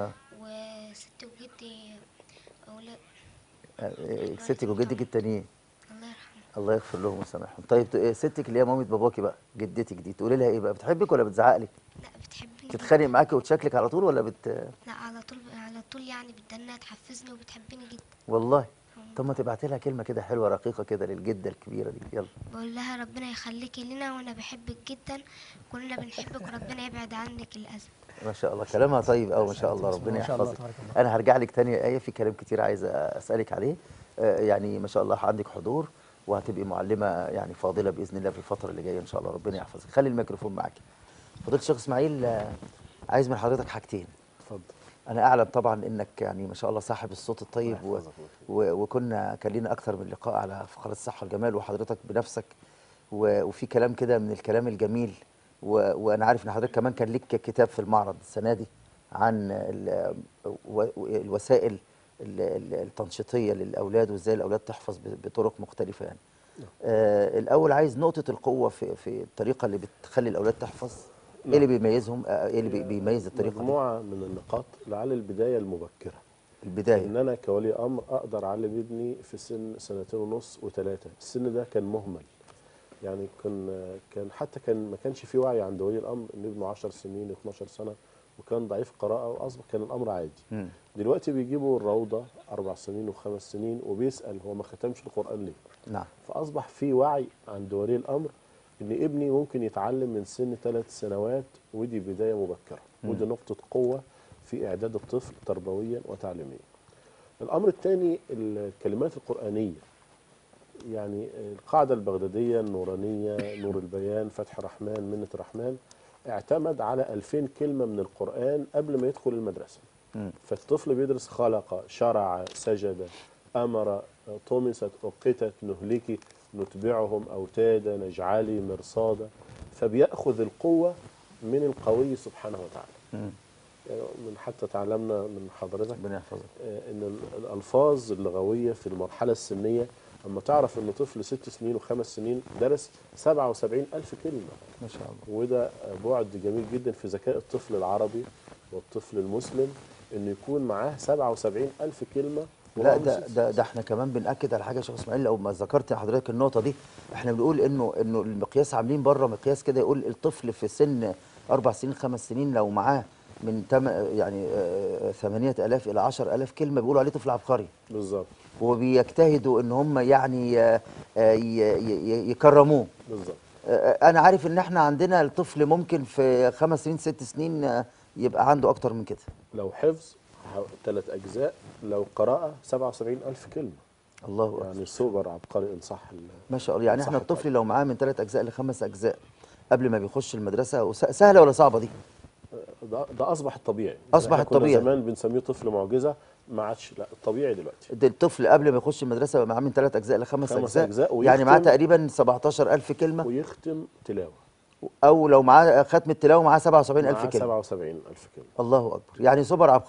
وست وجدي اولاد. ستك وجدك التانيين الله يرحمه. الله يغفر لهم ويسامحهم. طيب ستك اللي هي مامة باباكي بقى، جدتك دي، تقولي لها ايه بقى؟ بتحبك ولا بتزعق لك؟ لا بتحبني. تتخانق معاكي وتشكلك على طول ولا لا على طول على طول يعني بتدنها تحفزني وبتحبني جدا والله؟ طب ما تبعتي لها كلمه كده حلوه رقيقه كده للجده الكبيره دي، يلا. بقول لها ربنا يخليكي لنا وانا بحبك جدا، كلنا بنحبك وربنا يبعد عنك الاذى. ما شاء الله، كلامها طيب قوي ما شاء الله، ربنا يحفظك. انا هرجع لك تاني يا آية، في كلام كتير عايز اسالك عليه. يعني ما شاء الله عندك حضور وهتبقي معلمه يعني فاضله باذن الله في الفتره اللي جايه ان شاء الله، ربنا يحفظك. خلي الميكروفون معاكي. فضيله الشيخ اسماعيل، عايز من حضرتك حاجتين. اتفضل. انا اعلم طبعا انك يعني ما شاء الله صاحب الصوت الطيب كان لينا اكثر من لقاء على فقرات الصحه والجمال وحضرتك بنفسك وفي كلام كده من الكلام الجميل وانا عارف ان حضرتك كمان كان ليك كتاب في المعرض السنه دي عن الوسائل التنشيطيه للاولاد وازاي الاولاد تحفظ بطرق مختلفه يعني. الاول عايز نقطه القوه في الطريقه اللي بتخلي الاولاد تحفظ. ايه اللي بيميزهم؟ ايه اللي بيميز الطريقه دي؟ مجموعه من النقاط. لعل البدايه المبكره. البدايه ان انا كولي امر اقدر اعلم ابني في سن 2.5 و3. السن ده كان مهمل. يعني كان ما كانش في وعي عند ولي الامر ان ابنه 10 سنين 12 سنه وكان ضعيف قراءه، واصبح كان الامر عادي. دلوقتي بيجيبوا الروضه 4 سنين و5 سنين وبيسال هو ما ختمش القران ليه؟ نعم. فاصبح في وعي عند ولي الامر ان ابني ممكن يتعلم من سن 3 سنوات، ودي بدايه مبكره ودي نقطه قوه في اعداد الطفل تربويا وتعليميا. الامر الثاني الكلمات القرانيه. يعني القاعده البغداديه النورانيه، نور البيان، فتح الرحمن، منة الرحمن، اعتمد على 2000 كلمه من القران قبل ما يدخل المدرسه. فالطفل بيدرس خلق، شرع، سجد، امر، طمست، اقتت، نهلكي، نتبعهم اوتادا، نجعلي مرصادا. فبياخذ القوه من القوي سبحانه وتعالى. من حتى تعلمنا من حضرتك ان الالفاظ اللغويه في المرحله السنيه، اما تعرف ان طفل 6 سنين و5 سنين درس 77,000 كلمه ما شاء الله، وده بعد جميل جدا في ذكاء الطفل العربي والطفل المسلم انه يكون معاه 77,000 كلمه. لا ده احنا كمان بنأكد على حاجه يا شيخ اسماعيل. لو ما ذكرت حضرتك النقطه دي، احنا بنقول انه المقياس عاملين بره مقياس كده يقول الطفل في سن 4 سنين 5 سنين لو معاه من يعني 8,000 الى 10,000 كلمه بيقولوا عليه طفل عبقري. بالظبط. وبيجتهدوا ان هم يعني يكرموه. بالظبط. انا عارف ان احنا عندنا الطفل ممكن في 5 سنين 6 سنين يبقى عنده اكتر من كده. لو حفظ 3 أجزاء، لو قراءة 77,000 كلمة. الله أكبر. يعني سوبر عبقري إن صح. ما شاء الله. يعني احنا الطفل لو معاه من 3 أجزاء ل5 أجزاء قبل ما بيخش المدرسة، سهلة ولا صعبة دي؟ ده أصبح الطبيعي. أصبح الطبيعي. كنا زمان بنسميه طفل معجزة، ما عادش. لا، الطبيعي دلوقتي. ده الطفل قبل ما يخش المدرسة معاه من 3 أجزاء ل5 أجزاء، يعني معاه تقريبا 17,000 كلمة، ويختم تلاوة. أو لو معاه ختم التلاوة معاه 77,000 كلمة. 77,000 كلمة. الله أكبر. يعني سوبر عبقري.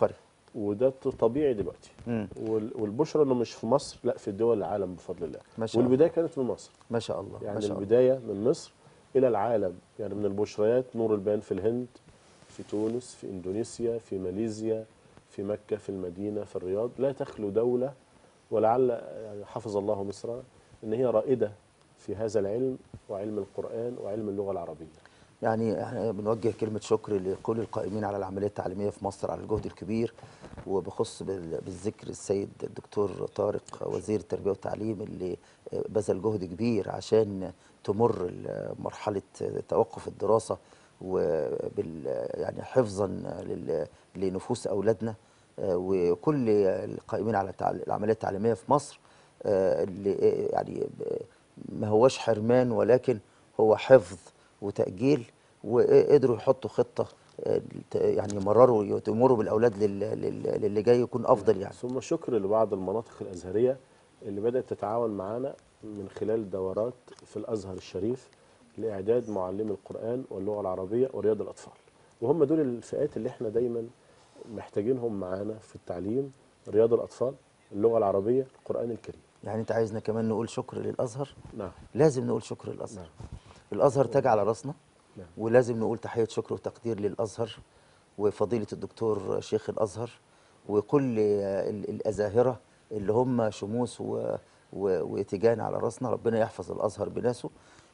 وده طبيعي دلوقتي. مم. والبشرى انه مش في مصر، لا، في دول العالم بفضل الله. ما شاء الله. والبدايه كانت من مصر، ما شاء الله. يعني ما شاء الله. البدايه من مصر الى العالم. يعني من البشريات نور البيان في الهند، في تونس، في اندونيسيا، في ماليزيا، في مكه، في المدينه، في الرياض. لا تخلو دوله، ولعل يعني حفظ الله مصر ان هي رائده في هذا العلم وعلم القران وعلم اللغه العربيه. يعني احنا بنوجه كلمة شكر لكل القائمين على العملية التعليمية في مصر على الجهد الكبير، وبخص بالذكر السيد الدكتور طارق وزير التربية والتعليم اللي بذل جهد كبير عشان تمر مرحلة توقف الدراسة يعني حفظا لنفوس أولادنا، وكل القائمين على العملية التعليمية في مصر اللي يعني ما هوش حرمان، ولكن هو حفظ وتأجيل، وقدروا يحطوا خطة يعني يمروا بالأولاد للي جاي يكون أفضل يعني. ثم شكر لبعض المناطق الأزهرية اللي بدأت تتعاون معنا من خلال دورات في الأزهر الشريف لإعداد معلمي القرآن واللغة العربية ورياض الأطفال. وهم دول الفئات اللي احنا دايما محتاجينهم معانا في التعليم: رياض الأطفال، اللغة العربية، القرآن الكريم. يعني أنت عايزنا كمان نقول شكر للأزهر؟ نعم. لازم نقول شكر للأزهر. نعم. الأزهر تاج على راسنا. نعم. ولازم نقول تحية شكر وتقدير للأزهر وفضيلة الدكتور شيخ الأزهر وكل الأزاهرة اللي هم شموس وتيجان على راسنا. ربنا يحفظ الأزهر بناسه.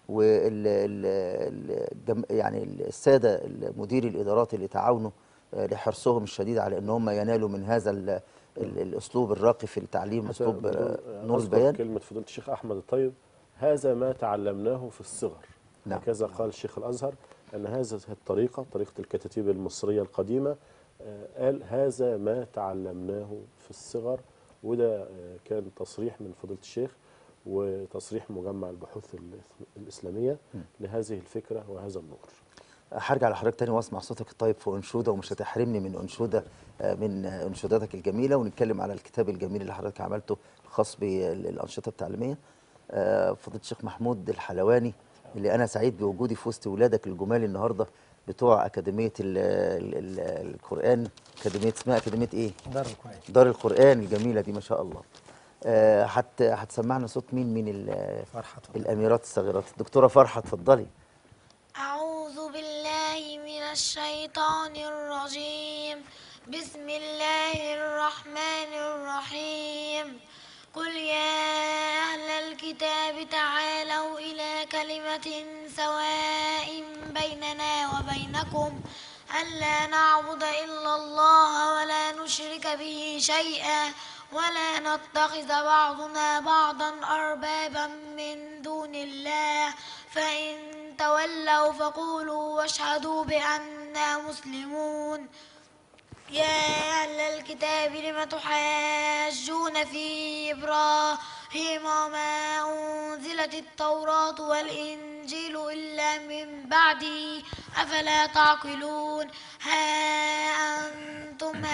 يعني السادة مديري الإدارات اللي تعاونوا لحرصهم الشديد على أن هم ينالوا من هذا الأسلوب الراقي في التعليم، أسلوب نور البيان. كلمة فضيلة الشيخ أحمد الطيب: هذا ما تعلمناه في الصغر. نعم. هكذا قال الشيخ الأزهر، أن هذه الطريقة، طريقة الكتاتيب المصرية القديمة، قال هذا ما تعلمناه في الصغر. وده كان تصريح من فضيلة الشيخ وتصريح مجمع البحوث الإسلامية لهذه الفكرة وهذا النور. هرجع لحضرتك تاني واسمع صوتك الطيب في أنشودة، ومش هتحرمني من أنشودة من أنشوداتك الجميلة، ونتكلم على الكتاب الجميل اللي حضرتك عملته خاص بالأنشطة التعليمية. فضيلة الشيخ محمود الحلواني، اللي أنا سعيد بوجودي في وسط ولادك الجمال النهاردة بتوع أكاديمية القرآن. اسمها أكاديمية إيه؟ دار القرآن. دار القرآن الجميلة دي ما شاء الله. هتسمعنا صوت مين من الأميرات الصغيرات؟ الدكتورة فرحة، اتفضلي. أعوذ بالله من الشيطان الرجيم. بسم الله الرحمن الرحيم. قل يا أهل الكتاب تعالوا إلى كلمة سواء بيننا وبينكم ألا نعبد إلا الله ولا نشرك به شيئا ولا نتخذ بعضنا بعضا أربابا من دون الله فإن تولوا فقولوا واشهدوا بأننا مسلمون. يا أهل الكتاب لم تحاجون في إبراهيم وما أنزلت التوراة والإنجيل إلا من بعده أفلا تعقلون. ها أنتم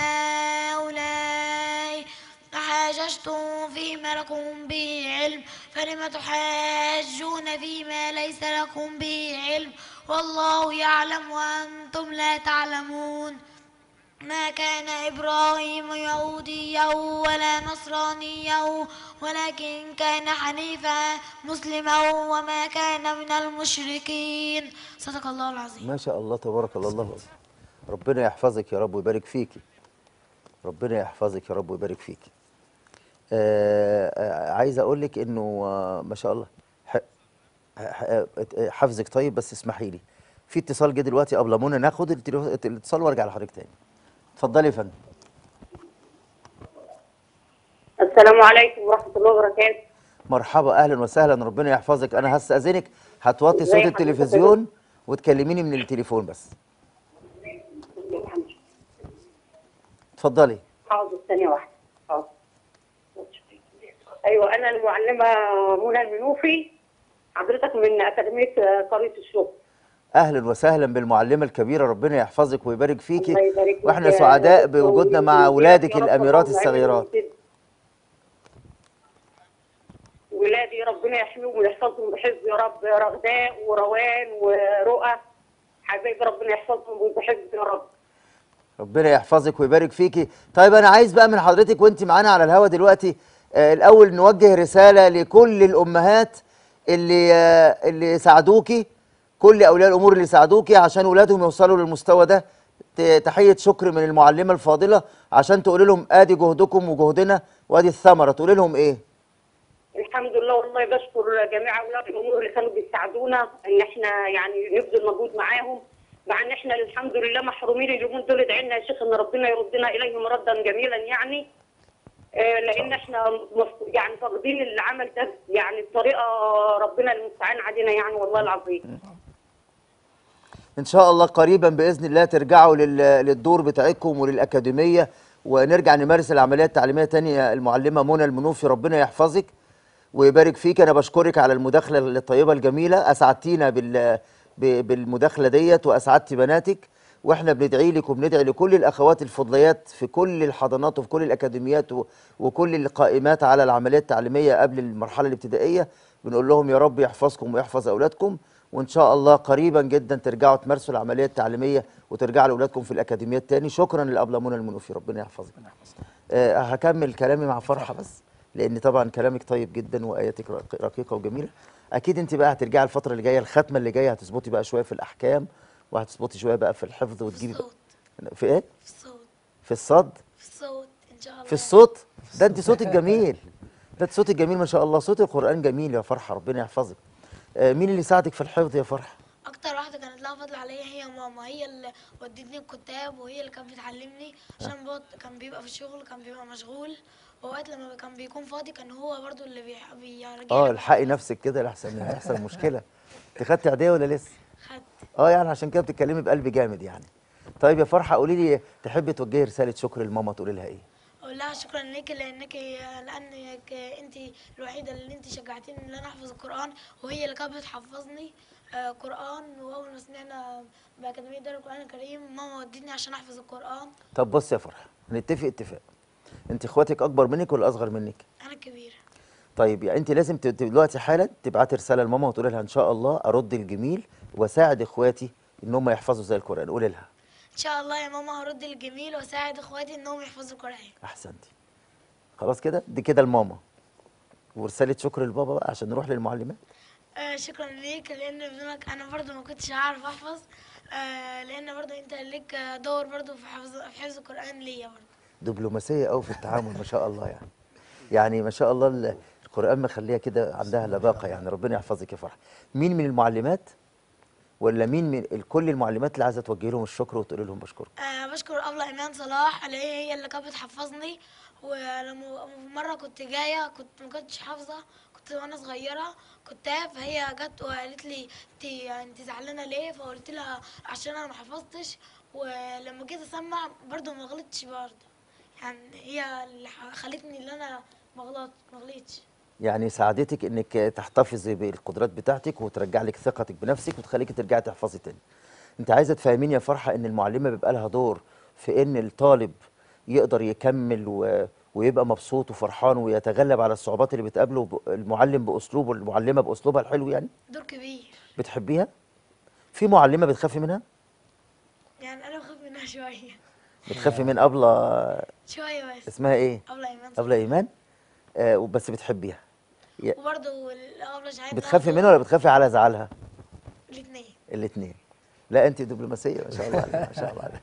هؤلاء حاججتم فيما لكم به علم فلم تحاجون فيما ليس لكم به علم والله يعلم وأنتم لا تعلمون. ما كان إبراهيم يهوديا ولا نصرانيا ولكن كان حنيفا مسلما وما كان من المشركين. صدق الله العظيم. ما شاء الله تبارك الله. ربنا يحفظك يا رب ويبارك فيكي. ربنا يحفظك يا رب ويبارك فيكي. عايز اقول لك انه ما شاء الله حفظك طيب. بس اسمحي لي، في اتصال جه دلوقتي قبل منى، ناخد الاتصال وارجع لحضرتك تاني. اتفضلي يا فندم. السلام عليكم ورحمة الله وبركاته. مرحبا، اهلا وسهلا، ربنا يحفظك. انا هستأذنك هتوطي صوت التلفزيون وتكلميني من التليفون بس. اتفضلي. حاضر، ثانية واحدة. حاضر. ايوه، انا المعلمة منى المنوفي، حضرتك من أكاديمية قرية الشغل. اهلا وسهلا بالمعلمه الكبيره، ربنا يحفظك ويبارك فيكي. الله يبارك فيك. واحنا سعداء بوجودنا مع اولادك الاميرات الصغيرات. ولادي ربنا يحميهم ويحفظهم بحفظ يا رب، رغداء وروان ورؤى، حبايبي ربنا يحفظهم بحفظ يا رب. ربنا يحفظك ويبارك فيكي. طيب انا عايز بقى من حضرتك وانت معانا على الهوا دلوقتي الاول نوجه رساله لكل الامهات اللي ساعدوكي، كل اولياء الامور اللي ساعدوكي عشان اولادهم يوصلوا للمستوى ده. تحيه شكر من المعلمه الفاضله عشان تقول لهم ادي جهدكم وجهدنا وادي الثمره. تقول لهم ايه؟ الحمد لله، والله بشكر جميع اولياء الامور اللي كانوا بيساعدونا ان احنا يعني نبذل مجهود معاهم، مع ان احنا الحمد لله محرومين اليومين دول. ادعي لنا يا شيخ ان ربنا يردنا اليهم ردا جميلا يعني. لان احنا يعني فاقدين العمل ده يعني بطريقه ربنا المستعان علينا يعني والله العظيم. ان شاء الله قريبا باذن الله ترجعوا للدور بتاعكم وللاكاديميه ونرجع نمارس العمليه التعليميه تاني. يا المعلمه منى المنوفي ربنا يحفظك ويبارك فيك. انا بشكرك على المداخله الطيبه الجميله، اسعدتينا بالمداخله ديت واسعدتي بناتك، واحنا بندعي لك وبندعي لكل الاخوات الفضليات في كل الحضانات وفي كل الاكاديميات وكل القائمات على العمليه التعليميه قبل المرحله الابتدائيه. بنقول لهم يا رب يحفظكم ويحفظ اولادكم، وان شاء الله قريبا جدا ترجعوا تمارسوا العمليه التعليميه وترجعوا لاولادكم في الاكاديميات تاني. شكرا للابله منى المنوفي ربنا يحفظك. هكمل كلامي مع فرحه بس، لان طبعا كلامك طيب جدا واياتك رقيقه وجميله. اكيد انت بقى هترجعي الفتره اللي جايه، الختمه اللي جايه هتظبطي بقى شويه في الاحكام وهتظبطي شويه بقى في الحفظ وتجيبي الصوت. في ايه؟ في الصوت. في الصد؟ في الصوت ان شاء الله. في الصوت؟ ده انت صوتك جميل، ده انت صوتك جميل ما شاء الله، صوت القرآن جميل يا فرحه ربنا يحفظك. مين اللي ساعدك في الحفظ يا فرحه؟ اكتر واحده كانت لها فضل عليا هي ماما، هي اللي ودتني الكتاب وهي اللي كانت بتعلمني، عشان كان بيبقى في الشغل، كان بيبقى مشغول، واوقات لما كان بيكون فاضي كان هو برضو اللي بيراجعني. الحقي نفسك كده لحسن هيحصل مشكله. انت خدتي عاديه ولا لسه؟ خدت. يعني عشان كده بتتكلمي بقلب جامد يعني. طيب يا فرحه قولي لي، تحبي توجهي رساله شكر لماما تقولي لها ايه؟ اقول لها شكرا ليكي لانك انت الوحيده اللي انت شجعتيني ان انا احفظ القران، وهي اللي كانت بتحفظني قران. واول ما سمعنا باكاديميه دار القران الكريم ماما ودتني عشان احفظ القران. طب بص يا فرحه، هنتفق اتفاق. انت اخواتك اكبر منك ولا اصغر منك؟ انا الكبيره. طيب يعني انت لازم دلوقتي حالا تبعتي رساله لماما وتقولي لها ان شاء الله ارد الجميل واساعد اخواتي ان هم يحفظوا زي القران. قولي لها ان شاء الله يا ماما هرد الجميل واساعد اخواتي انهم يحفظوا القران. احسنتي. خلاص كده، دي كده الماما، ورساله شكر للبابا بقى عشان نروح للمعلمات. شكرا ليك، لان بدونك انا برضو ما كنتش هعرف احفظ. لان برضو انت ليك دور برضو في حفظ القران ليا برضو. دبلوماسيه قوي في التعامل ما شاء الله يعني ما شاء الله القران مخليها كده عندها لباقه يعني. ربنا يحفظك يا فرحه. مين من المعلمات ولا مين من كل المعلمات اللي عايزه توجه لهم الشكر وتقول لهم بشكركم؟ بشكر ابله ايمان صلاح اللي هي اللي كانت بتحفظني. ولما مره كنت جايه ما كنتش حافظه، كنت وانا صغيره كتاب، فهي جت وقالت لي انت زعلانه ليه؟ فقلت لها عشان انا ما حفظتش. ولما جيت اسمع برضو ما غلطتش برضو، يعني هي اللي خلتني ان انا ما غلطتش. يعني ساعدتك انك تحتفظي بالقدرات بتاعتك وترجع لك ثقتك بنفسك وتخليكي ترجعي تحفظي تاني. انت عايزه تفهميني يا فرحه ان المعلمه بيبقى لها دور في ان الطالب يقدر يكمل ويبقى مبسوط وفرحان ويتغلب على الصعوبات اللي بتقابله المعلم باسلوبه والمعلمه باسلوبها الحلو يعني؟ دور كبير. بتحبيها؟ في معلمه بتخافي منها؟ يعني انا بخاف منها شويه. بتخافي من ابله؟ شويه بس. اسمها ايه؟ ابله ايمان. ابله ايمان؟ بس بتحبيها؟ وبرضه الابله شهيد. بتخافي منها ولا بتخافي على زعلها؟ الاثنين. الاثنين. لا انت دبلوماسيه ما شاء الله عليك ما شاء الله عليك.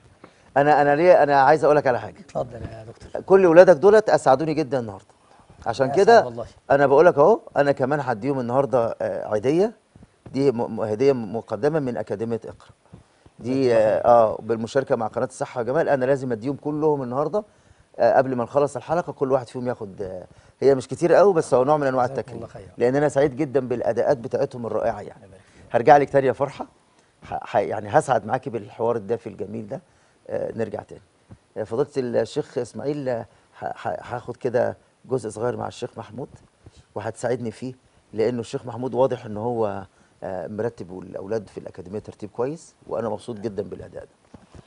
انا عايز اقول لك على حاجه. اتفضل يا دكتور. كل اولادك دولت اسعدوني جدا النهارده، عشان كده انا بقول لك اهو انا كمان هديهم النهارده عيديه. دي هديه مقدمه من اكاديميه اقرا دي بالمشاركه مع قناه الصحه وجمال. انا لازم اديهم كلهم النهارده قبل ما نخلص الحلقه، كل واحد فيهم ياخد هي مش كتير قوي بس هو نوع من انواع التكريم، لان انا سعيد جدا بالاداءات بتاعتهم الرائعه يعني. هرجع لك تاني يا فرحه، يعني هسعد معاكي بالحوار الدافي الجميل ده. نرجع تاني. فضيله الشيخ اسماعيل، هاخد كده جزء صغير مع الشيخ محمود وهتساعدني فيه، لانه الشيخ محمود واضح ان هو مرتب الاولاد في الاكاديميه ترتيب كويس، وانا مبسوط جدا بالاداء ده.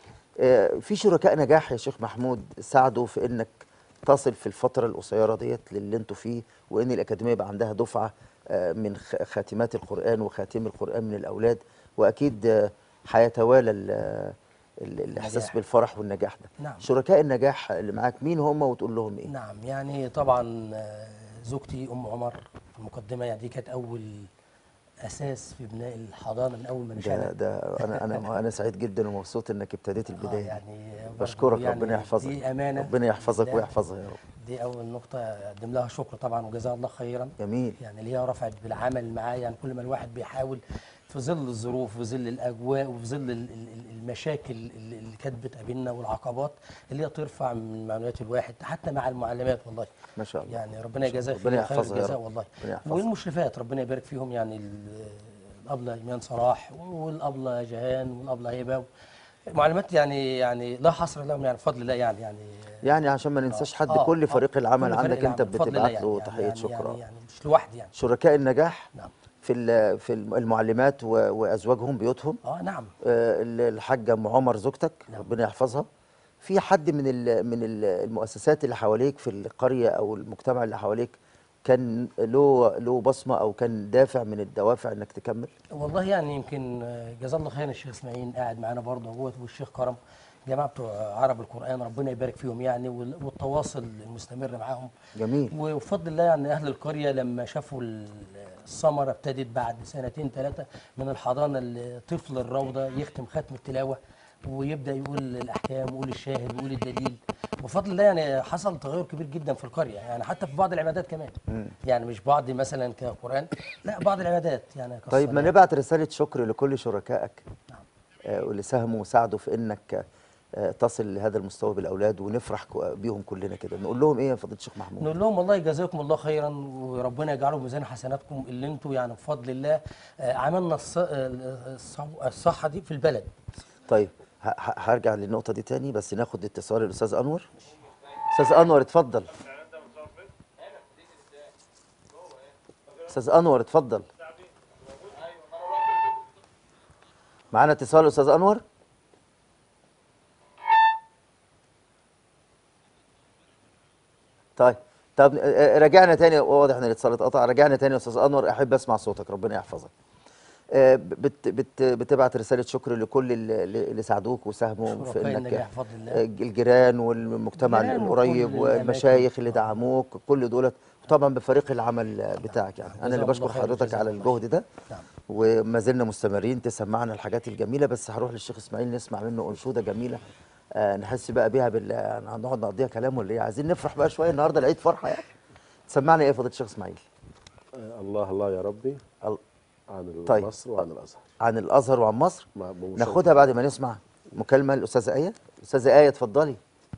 في شركاء نجاح يا شيخ محمود ساعدوا في انك تصل في الفتره القصيره ديت للي انتوا فيه، وان الاكاديميه يبقى عندها دفعه من خاتمات القران وخاتم القران من الاولاد، واكيد هيتوالى الاحساس بالفرح والنجاح ده. نعم. شركاء النجاح اللي معاك مين هم وتقول لهم ايه؟ نعم، يعني طبعا زوجتي ام عمر في المقدمه، يعني دي كانت اول اساس في بناء الحضانه من اول ما نشأنا. ده انا سعيد جدا ومبسوط انك ابتديت البدايه. يعني بشكرك، يعني ربنا يحفظك. دي امانه، ربنا يحفظك لله. ويحفظها يا رب. دي اول نقطه اقدم لها شكر طبعا وجزاها الله خيرا. جميل. يعني اللي هي رفعت بالعمل معايا، يعني كل ما الواحد بيحاول في ظل الظروف وفي ظل الاجواء وفي ظل المشاكل اللي كانت بتقابلنا والعقبات اللي هي ترفع من معنويات الواحد حتى مع المعلمات، والله ما شاء الله. يعني ربنا يجازاها ربنا خير يحفظها يا الجزاء رب. والله. ربنا يحفظها. والمشرفات ربنا يبارك فيهم، يعني الابله ايمان صلاح والابله جهان والابله هبه، معلمات يعني لا حصر لهم، يعني بفضل الله يعني عشان ما ننساش حد، كل فريق العمل كل فريق عندك انت العمل بفضل بتبعت الله، له تحيه شكر. يعني مش لوحدي يعني. شركاء النجاح نعم. في المعلمات وازواجهم بيوتهم. نعم. الحاجه ام عمر زوجتك، نعم. ربنا يحفظها. في حد من المؤسسات اللي حواليك في القريه او المجتمع اللي حواليك كان له بصمه او كان دافع من الدوافع انك تكمل؟ والله يعني يمكن جزاه الله خير الشيخ اسماعيل قاعد معانا برضه هو والشيخ كرم، جماعه بتوع عرب القران ربنا يبارك فيهم يعني، والتواصل المستمر معاهم. جميل. وبفضل الله يعني اهل القريه لما شافوا الثمره ابتدت بعد 2 3 من الحضانه، الطفل الروضه يختم ختم التلاوه ويبدا يقول الاحكام ويقول الشاهد ويقول الدليل. بفضل الله يعني حصل تغير كبير جدا في القريه، يعني حتى في بعض العبادات كمان. يعني مش بعض مثلا كقران، لا بعض العبادات يعني. طيب ما نبعت رساله شكر لكل شركائك. نعم. واللي ساهموا وساعدوا في انك تصل لهذا المستوى بالاولاد، ونفرح بيهم كلنا كده. نقول لهم ايه يا فضيله الشيخ محمود؟ نقول لهم والله جزاكم الله خيرا، وربنا يجعله في ميزان حسناتكم اللي انتم يعني بفضل الله عملنا الصحه دي في البلد. طيب هرجع للنقطه دي تاني، بس ناخد اتصال الاستاذ انور. استاذ انور اتفضل. استاذ انور اتفضل. معانا اتصال استاذ انور. طب رجعنا تاني، واضح ان الاتصال اتقطع. رجعنا تاني يا استاذ انور، احب اسمع صوتك، ربنا يحفظك. بتبعت رساله شكر لكل اللي ساعدوك وساهموا في انك الجيران والمجتمع القريب والمشايخ اللي دعموك، كل دولت، وطبعا بفريق العمل بتاعك. يعني انا اللي بشكر حضرتك على الجهد ده. وما زلنا مستمرين تسمعنا الحاجات الجميله. بس هروح للشيخ اسماعيل نسمع منه انشوده جميله نحس بقى بيها هنقعد نقضيها كلام ولا ايه؟ عايزين نفرح بقى شويه النهارده، العيد فرحه يعني. تسمعنا ايه يا فضيله الشيخ اسماعيل؟ الله الله يا ربي. عن طيب. مصر وعن الازهر. عن الازهر وعن مصر. ناخدها بعد ما نسمع مكالمه الاستاذه ايه. استاذه ايه اتفضلي.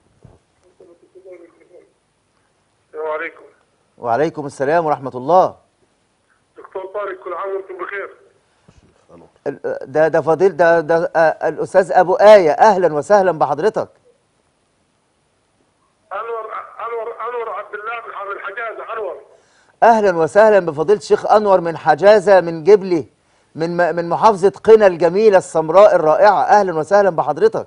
السلام عليكم. وعليكم السلام ورحمه الله. دكتور طارق، كل عام وانتم بخير. ده فضيل ده الاستاذ ابو ايه، اهلا وسهلا بحضرتك. انور عبد الله من حجازه. انور اهلا وسهلا بفضيله الشيخ انور من حجازه، من جبلي، من محافظه قنا الجميله السمراء الرائعه. اهلا وسهلا بحضرتك.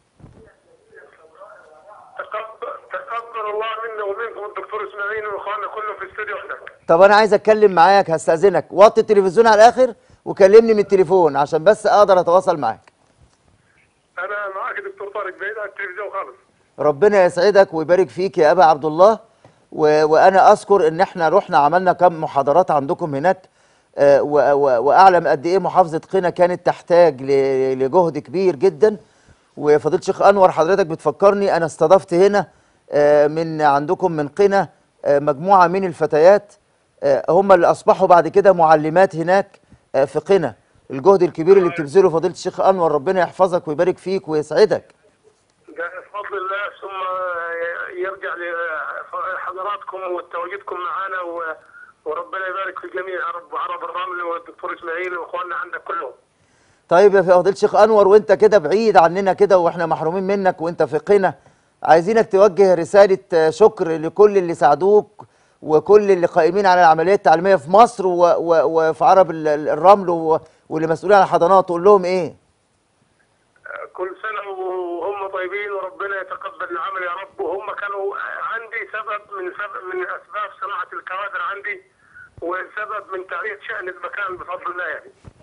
تقبل الله منا ومنكم الدكتور اسماعيل واخواننا كلهم في الاستوديو هناك. طب انا عايز اتكلم معاك، هستاذنك وطي التلفزيون على الاخر وكلمني من التليفون عشان بس اقدر اتواصل معاك. انا معاك يا دكتور طارق، بعيد عن التلفزيون خالص. ربنا يسعدك ويبارك فيك يا ابا عبد الله. وانا اذكر ان احنا رحنا عملنا كم محاضرات عندكم هناك، واعلم قد ايه محافظه قنا كانت تحتاج لجهد كبير جدا. وفضيله الشيخ انور حضرتك بتفكرني، انا استضفت هنا من عندكم من قنا مجموعه من الفتيات، هم اللي اصبحوا بعد كده معلمات هناك في قنا. الجهد الكبير اللي بتبذله فضيله الشيخ انور، ربنا يحفظك ويبارك فيك ويسعدك. بفضل الله، ثم يرجع لحضراتكم وتواجدكم معنا، وربنا يبارك في الجميع يا رب، وعرب الرمل والدكتور اسماعيل واخواننا عندك كلهم. طيب يا فضيله الشيخ انور، وانت كده بعيد عننا كده واحنا محرومين منك وانت في قنا، عايزينك توجه رساله شكر لكل اللي ساعدوك وكل اللي قائمين على العمليه التعليميه في مصر وفي عرب الرمل واللي مسؤولين عن الحضانات، تقول لهم ايه؟ كل سنه وهم طيبين، وربنا يتقبل العمل يا رب. وهم كانوا عندي سبب من اسباب صناعه الكوادر عندي، وسبب من تعريف شأن المكان بفضل الله يعني.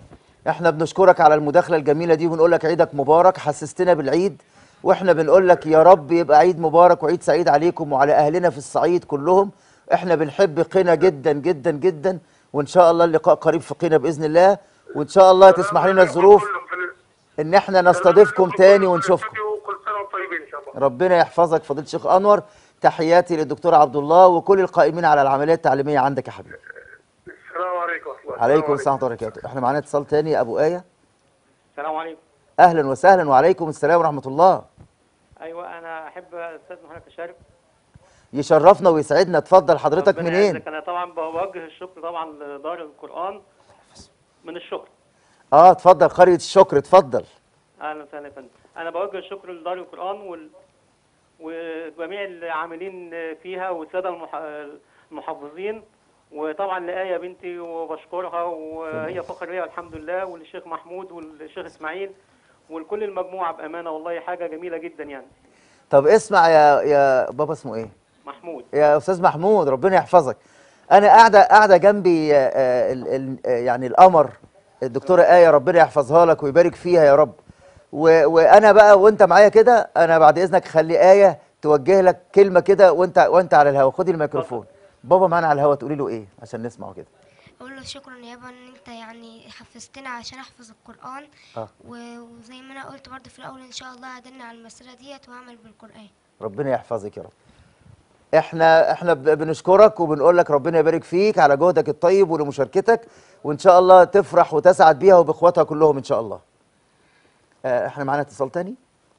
احنا بنشكرك على المداخله الجميله دي ونقول لك عيدك مبارك، حسستنا بالعيد، واحنا بنقول لك يا رب يبقى عيد مبارك وعيد سعيد عليكم وعلى اهلنا في الصعيد كلهم. احنا بنحب قنا جدا جدا جدا، وان شاء الله اللقاء قريب في قنا باذن الله، وان شاء الله تسمح لنا الظروف ان احنا نستضيفكم تاني ونشوفكم. وكل سنه وانتم طيبين ان شاء الله. ربنا يحفظك فضيله الشيخ انور. تحياتي للدكتور عبد الله وكل القائمين على العمليه التعليميه عندك يا حبيبي. السلام عليكم ورحمه الله. عليكم السلام ورحمه الله وبركاته. احنا معانا اتصال تاني يا ابو ايه. السلام عليكم. اهلا وسهلا. وعليكم السلام ورحمه الله. ايوه انا احب استاذ محمد اشارك. يشرفنا ويسعدنا. اتفضل حضرتك ربنا منين؟ يعزك. انا طبعا بوجه الشكر طبعا لدار القرآن من الشكر. اتفضل قرية الشكر، اتفضل. اهلا وسهلا يا فندم. انا بوجه الشكر لدار القرآن وجميع العاملين فيها والساده المحافظين، وطبعا لآية بنتي وبشكرها وهي فخر ليا الحمد لله، وللشيخ محمود والشيخ اسماعيل ولكل المجموعه بامانه والله حاجه جميله جدا يعني. طب اسمع يا بابا، اسمه ايه؟ محمود. يا استاذ محمود ربنا يحفظك. انا قاعده جنبي يعني القمر الدكتوره آية ربنا يحفظها لك ويبارك فيها يا رب. وانا بقى وانت معايا كده، انا بعد اذنك خلي آية توجه لك كلمه كده وانت على الهوا. خدي الميكروفون. بابا معانا على الهوا، تقولي له ايه عشان نسمعه كده؟ اقول له شكرا يا بابا ان انت يعني حفزتنا عشان احفظ القرآن. وزي ما انا قلت برضه في الاول ان شاء الله هدلنا على المسألة ديت وهعمل بالقرآن. ربنا يحفظك يا رب. احنا بنشكرك وبنقول لك ربنا يبارك فيك على جهدك الطيب ولمشاركتك، وان شاء الله تفرح وتسعد بيها وباخواتها كلهم ان شاء الله. احنا معانا اتصال تاني.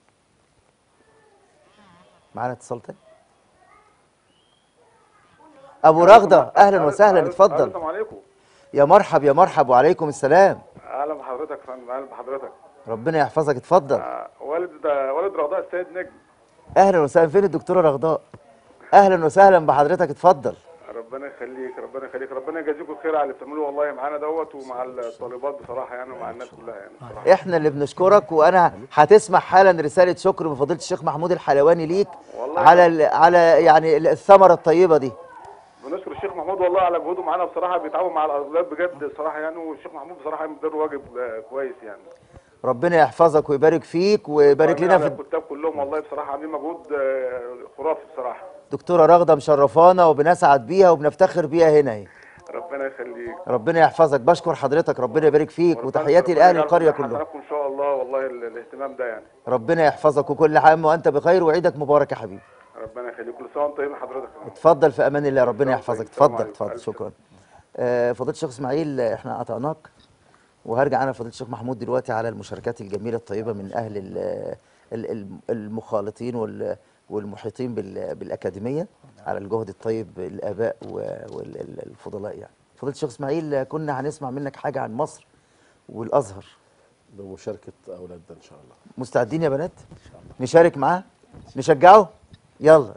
ابو رغده اهلا وسهلا، اتفضل. السلام عليكم. يا مرحب يا مرحب. وعليكم السلام. اهلا بحضرتك يا فندم. اهلا بحضرتك. ربنا يحفظك، اتفضل. والد رغداء السيد نجم. اهلا وسهلا. فين الدكتوره رغداء؟ اهلا وسهلا بحضرتك، اتفضل. ربنا يخليك ربنا يخليك، ربنا يجازيكم الخير على اللي بتعملوه والله معانا دوت ومع الطالبات بصراحه يعني ومع الناس كلها يعني بصراحه. احنا اللي بنشكرك، وانا هتسمع حالا رساله شكر من فضيله الشيخ محمود الحلواني ليك على يعني الثمره الطيبه دي. بنشكر الشيخ محمود والله على جهوده معانا بصراحه، بيتعاون مع الاولاد بجد بصراحه يعني، والشيخ محمود بصراحه بيدير واجب كويس يعني. ربنا يحفظك ويبارك فيك ويبارك لنا في الكتاب كلهم والله بصراحه عاملين مجهود خرافي بصراحه. دكتوره رغده مشرفانا وبنسعد بيها وبنفتخر بيها هنا اهي. ربنا يخليك. ربنا يحفظك. بشكر حضرتك، ربنا يبارك فيك، وتحياتي لاهل القريه كلهم. ان شاء الله والله الاهتمام ده يعني. ربنا يحفظك وكل عام وانت بخير وعيدك مبارك يا حبيبي. ربنا يخليك. كل سنه وانت طيب حضرتك. اتفضل في امان الله. ربنا يحفظك. اتفضل. شكرا. فضيله الشيخ اسماعيل احنا قطعناك، وهرجع انا فضيله الشيخ محمود دلوقتي على المشاركات الجميله الطيبه من اهل المخالطين والمحيطين بالاكاديميه على الجهد الطيب، الاباء والفضلاء يعني. فضيله الشيخ اسماعيل كنا هنسمع منك حاجه عن مصر والازهر بمشاركه اولادنا ان شاء الله. مستعدين يا بنات؟ ان شاء الله نشارك معاه نشجعه. يلا.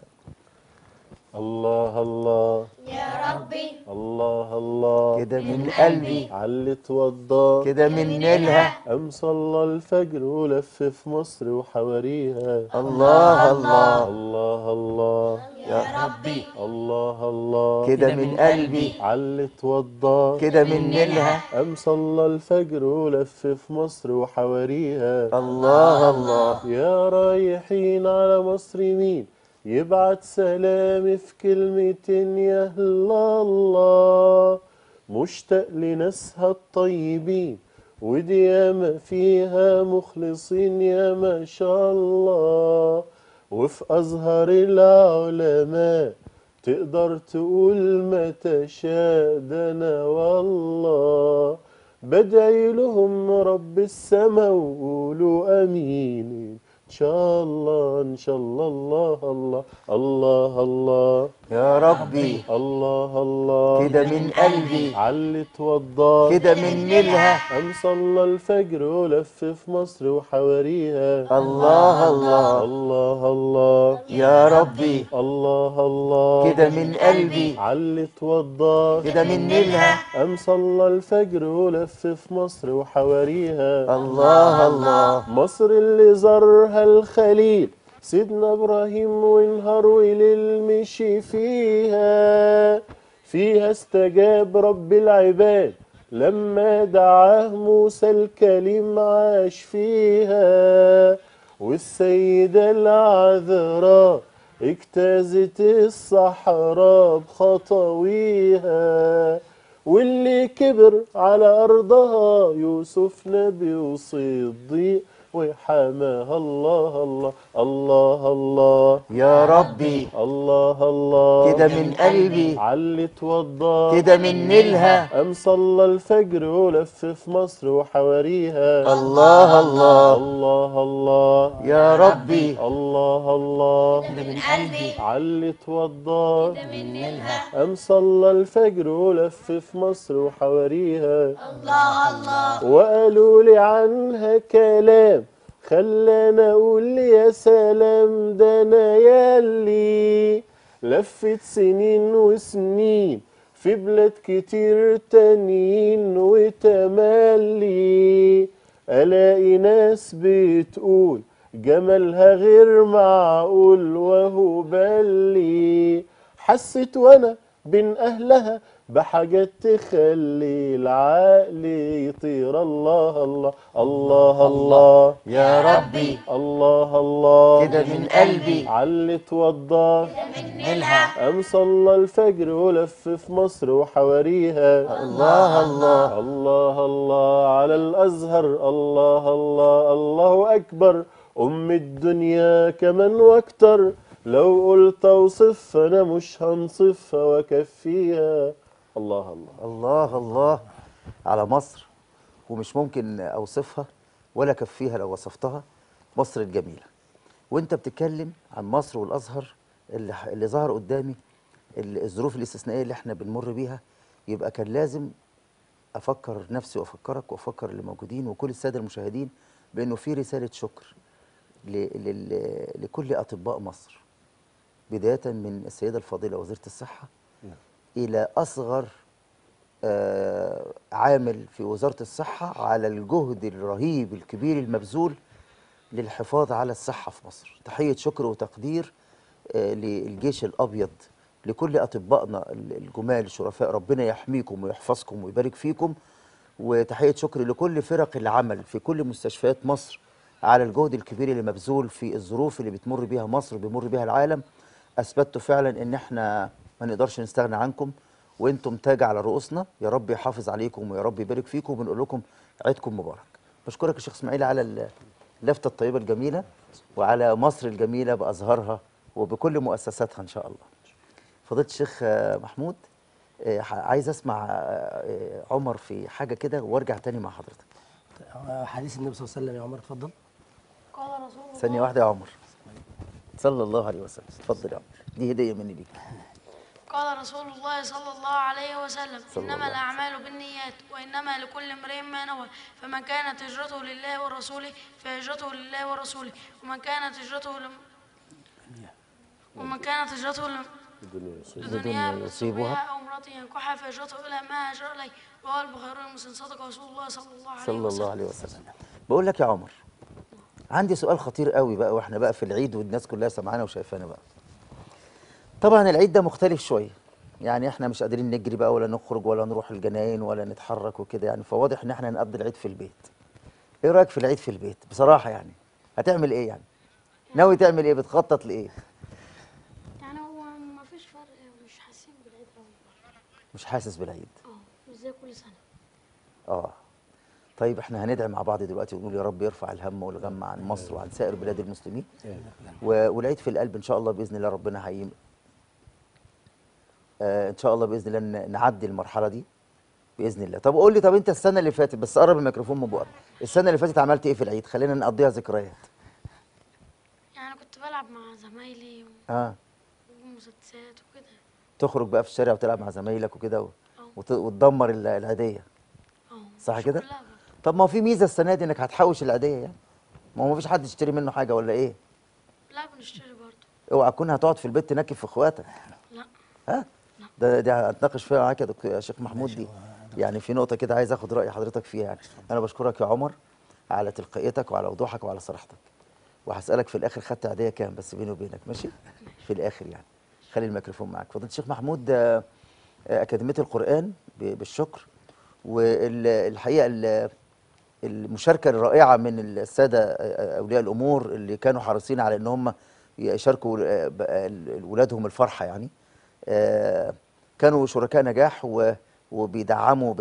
الله الله يا ربي الله الله كده من قلبي علي اتوضى كده من نيلها قام صلى الفجر ولف في مصر وحواريها. الله الله الله الله يا ربي الله الله كده من قلبي علي اتوضى كده من نيلها قام صلى الفجر ولف في مصر وحواريها. الله الله يا رايحين على مصر مين يبعت سلامي في كلمتين يا الله، مشتاق لناسها الطيبين ودي ياما فيها مخلصين يا ما شاء الله، وفي أزهر العلماء تقدر تقول ما تشاء ده أنا والله، بدعي لهم رب السما وقولوا امين ان شاء الله ان شاء الله. الله الله الله الله يا ربي الله الله كده من قلبي علي اتوضى كده من نيلها قام صلى الفجر ولف في مصر وحواريها. الله الله الله الله يا ربي الله الله كده من قلبي علي اتوضى كده من نيلها قام صلى الفجر ولف في مصر وحواريها. الله الله مصر اللي زارها الخليل سيدنا ابراهيم ونهار وليل مشي فيها استجاب رب العباد لما دعاه موسى الكليم عاش فيها، والسيدة العذراء اجتازت الصحراء بخطويها، واللي كبر على أرضها يوسف نبي وصديق وحماها. الله الله الله الله يا ربي الله الله كده من قلبي، علت وضاه كده من نيلها، قام صلى الفجر ولف في مصر وحواريها. الله الله الله الله يا ربي الله الله كده من قلبي، علت وضاه كده من نيلها. قام صلى الفجر ولف في مصر وحواريها. الله الله وقالوا لي عنها كلام خلانا اقول يا سلام، ده انا ياللي لفت سنين وسنين في بلاد كتير تانيين، وتملي الاقي ناس بتقول جمالها غير معقول، وهو بالي حسيت وانا بين اهلها بحاجات تخلي العقل يطير. الله الله الله الله يا ربي الله الله كده من قلبي، علت وضاه من نيلها. قام صلى الفجر ولف في مصر وحواريها. الله الله الله الله على الازهر. الله الله الله اكبر ام الدنيا كمان واكتر، لو قلت اوصف انا مش هنصفها واكفيها. الله الله الله الله على مصر، ومش ممكن اوصفها ولا اكفيها لو وصفتها. مصر الجميله. وانت بتتكلم عن مصر والازهر اللي ظهر قدامي، الظروف الاستثنائيه اللي احنا بنمر بيها، يبقى كان لازم افكر نفسي وافكرك وافكر اللي موجودين وكل الساده المشاهدين بانه في رساله شكر لكل اطباء مصر، بدايه من السيده الفاضله وزيره الصحه الى اصغر عامل في وزاره الصحه، على الجهد الرهيب الكبير المبذول للحفاظ على الصحه في مصر. تحيه شكر وتقدير للجيش الابيض، لكل اطبائنا الجمال الشرفاء، ربنا يحميكم ويحفظكم ويبارك فيكم. وتحيه شكر لكل فرق العمل في كل مستشفيات مصر على الجهد الكبير اللي مبذول في الظروف اللي بتمر بيها مصر وبيمر بيها العالم. اثبتوا فعلا ان احنا ما نقدرش نستغنى عنكم، وانتم تاج على رؤوسنا. يا رب يحافظ عليكم ويا رب يبارك فيكم، ونقول لكم عيدكم مبارك. بشكرك يا شيخ اسماعيل على اللفته الطيبه الجميله، وعلى مصر الجميله بازهارها وبكل مؤسساتها ان شاء الله. فضيله الشيخ محمود، عايز اسمع عمر في حاجه كده وارجع تاني مع حضرتك. حديث النبي صلى الله عليه وسلم يا عمر، اتفضل. قال رسول الله ثانيه واحده يا عمر، صلى الله عليه وسلم. اتفضل يا عمر، دي هديه مني ليك. قال رسول الله صلى الله عليه وسلم صلى الله إنما عليه الأعمال بالنيات وإنما لكل امرئ ما نوى، فمن كانت هجرته لله ورسوله فهجرته لله ورسوله، ومن كانت هجرته لدنيا يصيبها أو امرأة ينكحها فهجرته إلى ما هاجر إليه. رواه البخاري ومسلم. صدق رسول الله صلى الله عليه صلى الله وسلم. عليه وسلم. بقول لك يا عمر، عندي سؤال خطير قوي بقى، واحنا بقى في العيد والناس كلها سامعانا وشايفانا بقى. طبعا العيد ده مختلف شويه، يعني احنا مش قادرين نجري بقى ولا نخرج ولا نروح الجناين ولا نتحرك وكده، يعني فواضح ان احنا هنقضي العيد في البيت. ايه رايك في العيد في البيت بصراحه؟ يعني هتعمل ايه يعني؟ ناوي تعمل ايه؟ بتخطط لايه؟ يعني هو ما فيش فرق، مش حاسين بالعيد قوي. مش حاسس بالعيد؟ مش زي كل سنة. طيب احنا هندعي مع بعض دلوقتي ونقول يا رب يرفع الهم والغم عن مصر وعن سائر بلاد المسلمين، والعيد في القلب ان شاء الله باذن الله. ربنا هيم ان شاء الله باذن الله نعدي المرحله دي باذن الله. طب قول لي، طب انت السنه اللي فاتت، بس قرب الميكروفون من بقك، السنه اللي فاتت عملت ايه في العيد؟ خلينا نقضيها ذكريات. يعني كنت بلعب مع زمايلي ومسدسات وكده. تخرج بقى في الشارع وتلعب مع زمايلك وكده وتدمر العيديه، صح كده؟ طب ما هو في ميزه السنه دي انك هتحوش العيديه، يعني ما هو ما فيش حد يشتري منه حاجه ولا ايه؟ لا بنشتري برضه. اوعى تكون هتقعد في البيت تنكف في اخواتك. لا. ها؟ دي هنتناقش فيها معاك يا شيخ محمود دي. يعني في نقطه كده عايز اخد راي حضرتك فيها. يعني انا بشكرك يا عمر على تلقائيتك وعلى وضوحك وعلى صراحتك، وهسالك في الاخر خدت عيديه كام، بس بيني وبينك ماشي؟ في الاخر يعني. خلي الميكروفون معاك. فضيله الشيخ محمود، اكاديميه القران بالشكر والحقيقه المشاركه الرائعه من الساده اولياء الامور اللي كانوا حريصين على ان هم يشاركوا ولادهم الفرحه يعني. كانوا شركاء نجاح وبيدعموا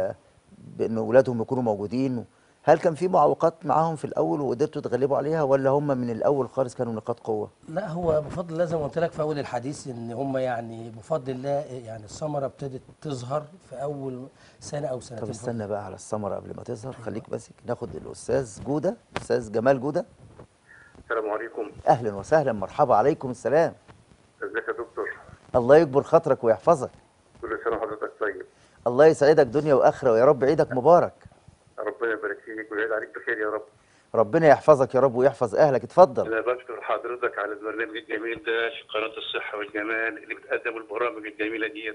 بان ولادهم يكونوا موجودين. هل كان في معوقات معاهم في الاول وقدرتوا تتغلبوا عليها، ولا هم من الاول خالص كانوا نقاط قوه؟ لا، هو بفضل الله زي ما قلت لك في اول الحديث ان هم يعني بفضل الله يعني الثمره ابتدت تظهر في اول سنه او سنتين. طب استنى بقى على الثمره قبل ما تظهر. خليك بس ناخد الاستاذ جوده، استاذ جمال جوده. السلام عليكم. اهلا وسهلا، مرحبا. عليكم السلام. ازيك يا دكتور؟ الله يكبر خاطرك ويحفظك. كل سنه وحضرتك طيب. الله يسعدك دنيا واخره، ويا رب عيدك مبارك. ربنا يبارك فيك ويعيد عليك بخير يا رب. ربنا يحفظك يا رب ويحفظ اهلك. اتفضل. انا بشكر حضرتك على البرنامج الجميل ده في قناه الصحه والجمال اللي بتقدم البرامج الجميله ديت،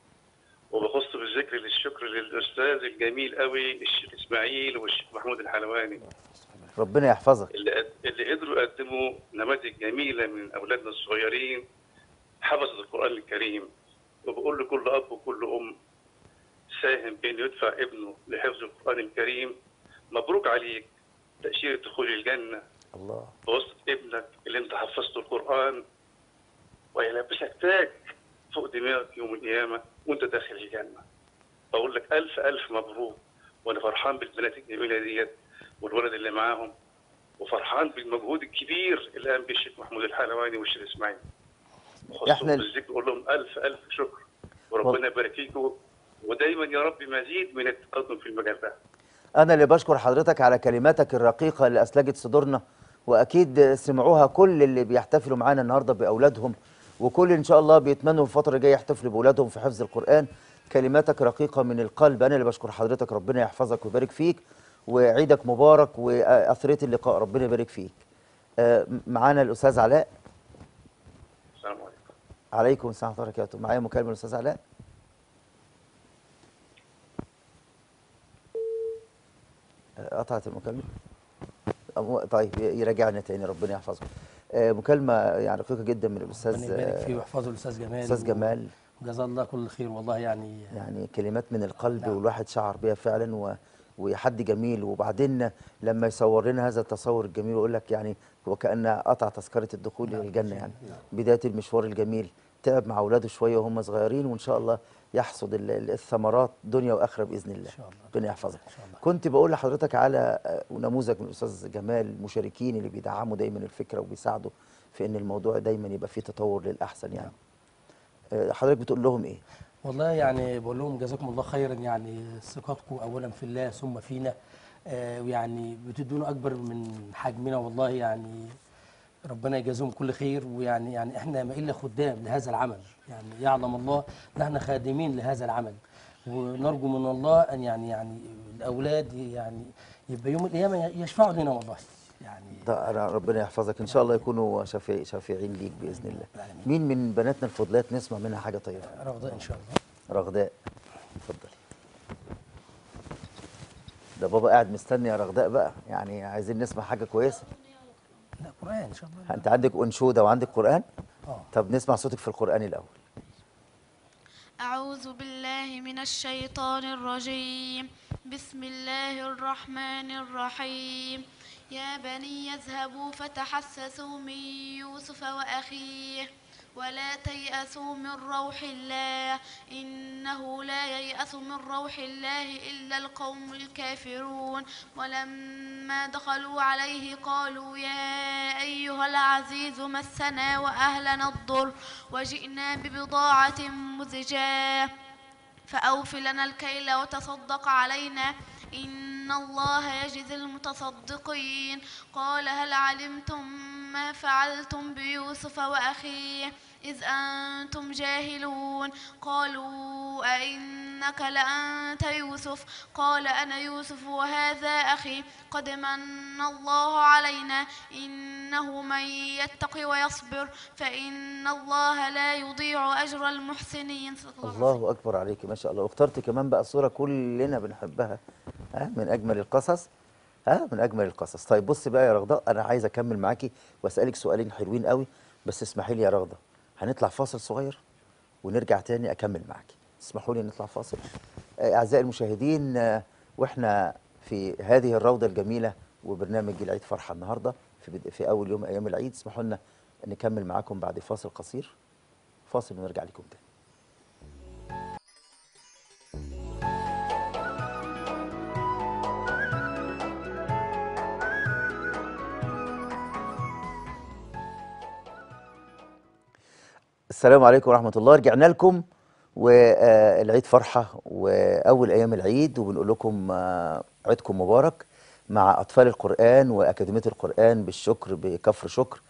وبخص بالذكر للشكر للاستاذ الجميل قوي الشيخ اسماعيل والشيخ محمود الحلواني. ربنا يحفظك. اللي قدروا يقدموا نماذج جميله من اولادنا الصغيرين حفظت القران الكريم. وبقول لكل اب وكل ام ساهم بين يدفع ابنه لحفظ القرآن الكريم، مبروك عليك تأشيرة دخول الجنة. الله. بوسط ابنك اللي انت حفظته القرآن ويلبسك تاج فوق دماغك يوم القيامة وانت داخل الجنة. بقول لك ألف ألف مبروك، وأنا فرحان بالبنات الجميلة ديت والولد اللي معاهم، وفرحان بالمجهود الكبير اللي قام به الشيخ محمود الحلواني والشيخ إسماعيل. احنا بالذكر أقول لهم ألف ألف شكر، وربنا يبارك فيكم، ودايما يا رب مزيد من التقدم في المجال ده. أنا اللي بشكر حضرتك على كلماتك الرقيقة اللي أسلجت صدورنا، وأكيد سمعوها كل اللي بيحتفلوا معانا النهارده بأولادهم، وكل إن شاء الله بيتمنوا الفترة الجاية يحتفلوا بأولادهم في حفظ القرآن. كلماتك رقيقة من القلب. أنا اللي بشكر حضرتك، ربنا يحفظك ويبارك فيك، وعيدك مبارك، وأثريت اللقاء، ربنا يبارك فيك. معانا الأستاذ علاء. السلام عليكم. عليكم السلام ورحمة الله وبركاته. معايا مكالمة الأستاذ علاء. قطعت المكالمة. طيب يراجعنا تاني، ربنا يحفظه. مكالمة يعني رقيقة جدا من الأستاذ. ربنا يبارك فيه ويحفظه الأستاذ جمال. أستاذ جمال جزاه الله كل خير والله. يعني كلمات من القلب. نعم. والواحد شعر بيها فعلا، وحد جميل. وبعدين لما يصور لنا هذا التصور الجميل ويقول لك يعني وكأن قطع تذكرة الدخول إلى الجنة. يعني بداية المشوار الجميل، تعب مع أولاده شوية وهم صغيرين، وإن شاء الله يحصد الثمرات دنيا وآخرة بإذن الله. ربنا يحفظك. كنت بقول لحضرتك على نموذج من الأستاذ جمال، المشاركين اللي بيدعموا دايما الفكرة وبيساعدوا في إن الموضوع دايما يبقى فيه تطور للأحسن. يعني حضرتك بتقول لهم إيه؟ والله يعني بقول لهم جزاكم الله خيرا، يعني ثقتكم أولا في الله ثم فينا، ويعني بتدونا أكبر من حجمنا والله. يعني ربنا يجازيهم كل خير. ويعني احنا ما الا خدام لهذا العمل، يعني يعلم الله نحن خادمين لهذا العمل، ونرجو من الله ان يعني الاولاد يعني يبقى يوم القيامه يشفعوا لنا والله. يعني ربنا يحفظك ان شاء الله، يكونوا شافعين ليك باذن الله. مين من بناتنا الفضلات نسمع منها حاجه طيبه؟ رغداء ان شاء الله. رغداء اتفضل. ده بابا قاعد مستني يا رغداء بقى، يعني عايزين نسمع حاجه كويسه. لا قرآن إن شاء الله. أنت عندك أنشودة وعندك قرآن؟ طب نسمع صوتك في القرآن الأول. أعوذ بالله من الشيطان الرجيم. بسم الله الرحمن الرحيم. يا بني يذهبوا فتحسسوا من يوسف وأخيه ولا تيأسوا من روح الله إنه لا ييأس من روح الله إلا القوم الكافرون. ولما دخلوا عليه قالوا يا أيها العزيز مسنا وأهلنا الضر وجئنا ببضاعة مزجاة فأوف لنا الكيل وتصدق علينا إن الله يجزي المتصدقين. قال هل علمتم ما فعلتم بيوسف وأخيه إذ أنتم جاهلون؟ قالوا أئنك لأنت يوسف؟ قال أنا يوسف وهذا أخي قد من الله علينا إنه من يتق ويصبر فإن الله لا يضيع أجر المحسنين. الله أكبر عليك ما شاء الله. واخترت كمان بقى صورة كلنا بنحبها، من أجمل القصص. من أجمل القصص. طيب بص بقى يا رغدة، أنا عايز أكمل معاكي وأسألك سؤالين حلوين قوي، بس اسمحي لي يا رغدة هنطلع فاصل صغير ونرجع تاني أكمل معاكي. اسمحوا لي نطلع فاصل. أعزائي المشاهدين، وإحنا في هذه الروضة الجميلة وبرنامج العيد فرحة النهاردة في أول يوم أيام العيد، اسمحوا لنا نكمل معاكم بعد فاصل قصير. فاصل ونرجع لكم تاني. السلام عليكم ورحمة الله. رجعنا لكم والعيد فرحة وأول أيام العيد، وبنقول لكم عيدكم مبارك مع أطفال القرآن وأكاديمية القرآن بالشكر بكفر شكر،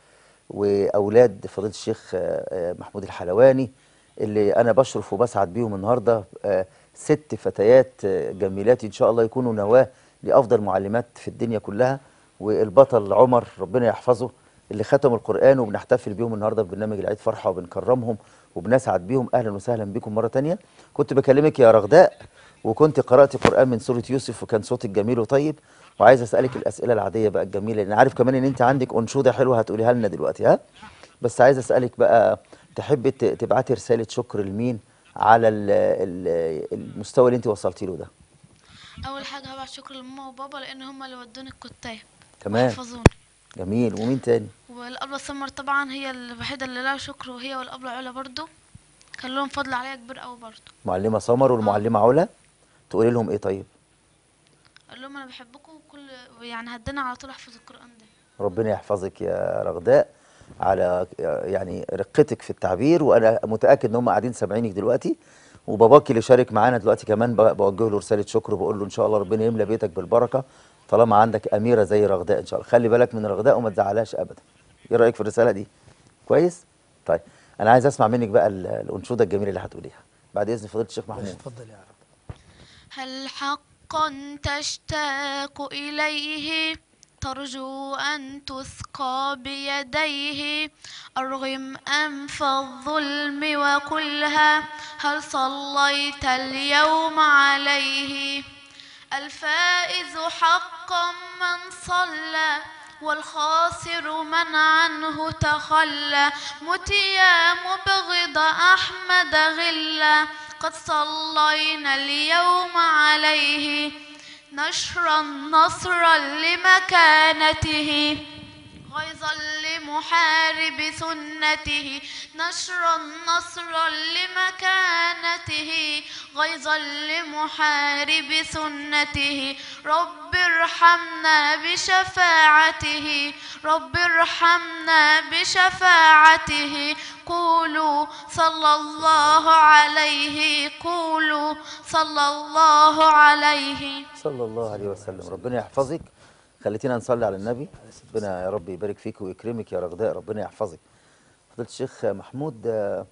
وأولاد فضيلة الشيخ محمود الحلواني اللي أنا بشرف وبسعد بيهم النهاردة. 6 فتيات جميلات إن شاء الله يكونوا نواة لأفضل معلمات في الدنيا كلها. والبطل عمر ربنا يحفظه اللي ختموا القرآن، وبنحتفل بيهم النهارده في برنامج العيد فرحة وبنكرمهم وبنسعد بيهم. أهلا وسهلا بكم مرة تانية. كنت بكلمك يا رغداء وكنت قرأت قرآن من سورة يوسف وكان صوتك جميل وطيب، وعايز أسألك الأسئلة العادية بقى الجميلة، لأن عارف كمان إن أنت عندك أنشودة حلوة هتقوليها لنا دلوقتي. ها بس عايز أسألك بقى، تحبي تبعتي رسالة شكر لمين على المستوى اللي أنت وصلتي له ده؟ اول حاجه هبعت شكر لماما وبابا لان هم اللي ودوني الكتاب تمام، وحفظوني. جميل. ومين تاني؟ والابله سمر طبعا هي الوحيده اللي لها شكر، وهي والابله علا برضو كان لهم فضل عليا كبير قوي برضو. معلمة سمر والمعلمة علا، تقولي لهم إيه طيب؟ قال لهم انا بحبكم وكل يعني هدينا على طول احفظ القران ده. ربنا يحفظك يا رغداء على يعني رقتك في التعبير، وانا متاكد ان هم قاعدين سامعينك دلوقتي. وباباك اللي شارك معانا دلوقتي كمان بوجه له رساله شكر، بقول له ان شاء الله ربنا يملى بيتك بالبركه طالما عندك اميره زي رغداء ان شاء الله. خلي بالك من رغداء وما تزعلهاش ابدا. ايه رايك في الرساله دي؟ كويس؟ طيب انا عايز اسمع منك بقى الانشوده الجميله اللي هتقوليها بعد اذن فضيله الشيخ محمود. اتفضل يا رب. هل حقا تشتاق اليه ترجو أن تسقى بيديه أرغم أنف الظلم وكلها هل صليت اليوم عليه الفائز حقا من صلى والخاسر من عنه تخلى مت يا مبغض أحمد غلا قد صلينا اليوم عليه نشرا نصرا لمكانته غيظا لمحارب سنته نشرا نصرا لمكانته غيظا لمحارب سنته رب ارحمنا بشفاعته رب ارحمنا بشفاعته قولوا صلى الله عليه قولوا صلى الله عليه صلى الله عليه وسلم. ربنا يحفظك. خليتينا نصلي على النبي. ربنا يا رب يبارك فيك ويكرمك يا رغداء. ربنا يحفظك. فضيلة الشيخ محمود،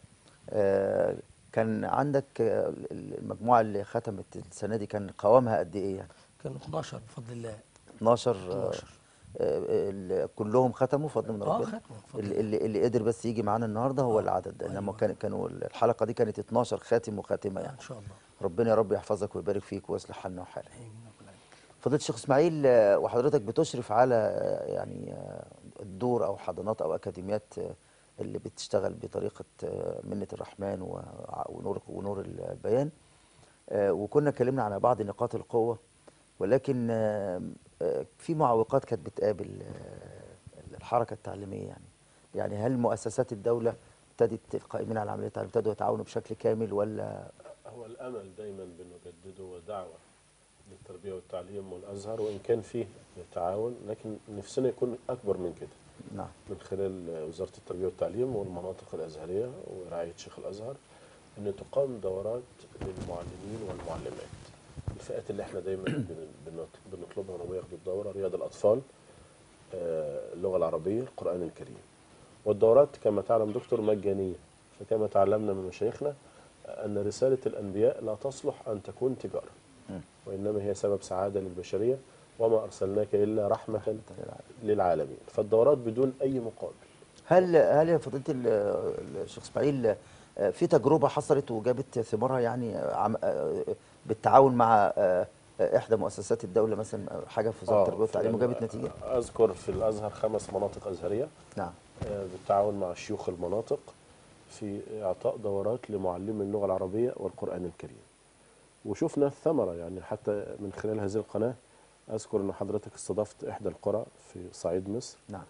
كان عندك المجموعة اللي ختمت السنة دي كان قوامها قد إيه يعني؟ كانوا 12 بفضل الله. 12 كلهم ختموا بفضل من ربنا. ختموا بفضل اللي قدر بس يجي معانا النهارده هو العدد ده، انما كانوا الحلقة دي كانت 12 خاتم وخاتمة يعني. ان شاء الله. ربنا يا رب يحفظك ويبارك فيك ويصلح حالنا وحالك. فضيلة الشيخ اسماعيل، وحضرتك بتشرف على يعني الدور او حضانات او اكاديميات اللي بتشتغل بطريقه منة الرحمن ونور البيان، وكنا اتكلمنا على بعض نقاط القوه، ولكن في معوقات كانت بتقابل الحركه التعليميه يعني هل مؤسسات الدوله ابتدت القائمين على عمليه التعليم ابتدوا يتعاونوا بشكل كامل ولا؟ هو الامل دايما بنجدده ودعوه للتربيه والتعليم والازهر، وان كان فيه تعاون لكن نفسنا يكون اكبر من كده. نعم. من خلال وزاره التربيه والتعليم والمناطق الازهريه ورعايه شيخ الازهر ان تقام دورات للمعلمين والمعلمات. الفئات اللي احنا دايما بنطلبها انهم ياخدوا الدوره: رياض الاطفال، اللغه العربيه، القران الكريم. والدورات كما تعلم دكتور مجانيه، فكما تعلمنا من مشايخنا ان رساله الانبياء لا تصلح ان تكون تجاره، وانما هي سبب سعاده للبشريه، وما ارسلناك الا رحمه للعالمين. فالدورات بدون اي مقابل. هل يا فضيله الشيخ اسماعيل في تجربه حصلت وجابت ثمارها يعني بالتعاون مع احدى مؤسسات الدوله مثلا حاجه في وزاره التربيه والتعليم وجابت نتيجه؟ اذكر في الازهر 5 مناطق ازهريه. نعم. بالتعاون مع شيوخ المناطق في إعطاء دورات لمعلمي اللغة العربية والقرآن الكريم، وشفنا الثمرة يعني حتى من خلال هذه القناة. أذكر أن حضرتك استضفت إحدى القرى في صعيد مصر. نعم.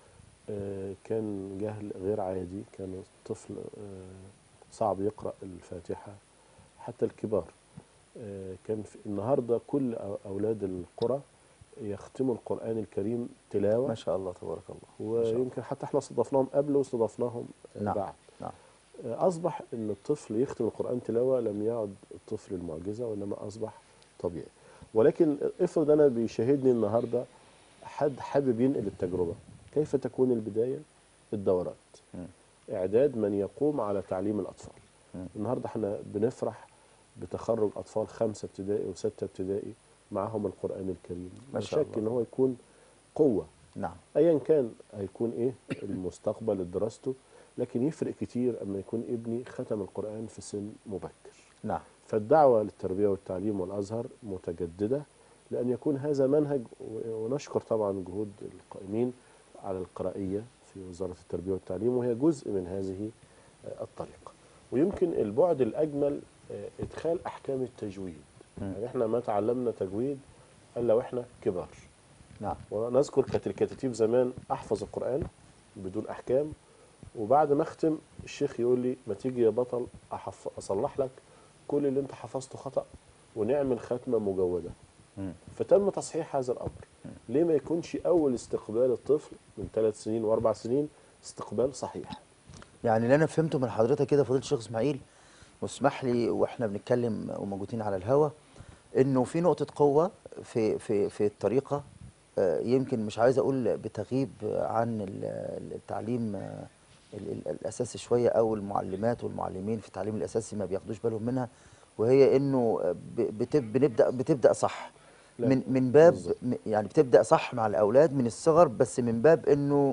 كان جهل غير عادي، كان الطفل صعب يقرأ الفاتحة حتى الكبار. كان النهاردة كل أولاد القرى يختموا القرآن الكريم تلاوة ما شاء الله تبارك الله. ويمكن حتى احنا استضفناهم قبل واستضفناهم نعم. بعد. نعم. أصبح أن الطفل يختم القرآن تلاوة لم يعد الطفل المعجزة وإنما أصبح طبيعي. ولكن افرض أنا بيشاهدني النهاردة حد حابب ينقل التجربة، كيف تكون البداية؟ الدورات، إعداد من يقوم على تعليم الأطفال. النهاردة احنا بنفرح بتخرج أطفال 5 ابتدائي و6 ابتدائي معهم القرآن الكريم. ما لا شاء شك الله. ان هو يكون قوة. نعم. ايا كان هيكون ايه المستقبل لدراسته، لكن يفرق كتير اما يكون ابني ختم القرآن في سن مبكر. نعم. فالدعوة للتربية والتعليم والأزهر متجددة لأن يكون هذا منهج، ونشكر طبعا جهود القائمين على القرائية في وزارة التربية والتعليم، وهي جزء من هذه الطريقة. ويمكن البعد الأجمل إدخال أحكام التجويد. يعني احنا ما تعلمنا تجويد إلا وإحنا كبار. نعم. ونذكر كانت الكتاتيب زمان أحفظ القرآن بدون أحكام، وبعد ما أختم الشيخ يقول لي ما تيجي يا بطل أصلح لك كل اللي أنت حفظته خطأ ونعمل ختمة مجودة. فتم تصحيح هذا الأمر. ليه ما يكونش أول استقبال الطفل من 3 سنين و4 سنين استقبال صحيح؟ يعني اللي أنا فهمته من حضرتك كده فضيلة الشيخ إسماعيل، واسمح لي واحنا بنتكلم وموجودين على الهوا، انه في نقطة قوة في الطريقة، يمكن مش عايز اقول بتغيب عن التعليم الاساسي شوية، او المعلمات والمعلمين في التعليم الاساسي ما بياخدوش بالهم منها، وهي انه بتبدأ صح من باب بالزبط. يعني بتبدأ صح مع الاولاد من الصغر، بس من باب انه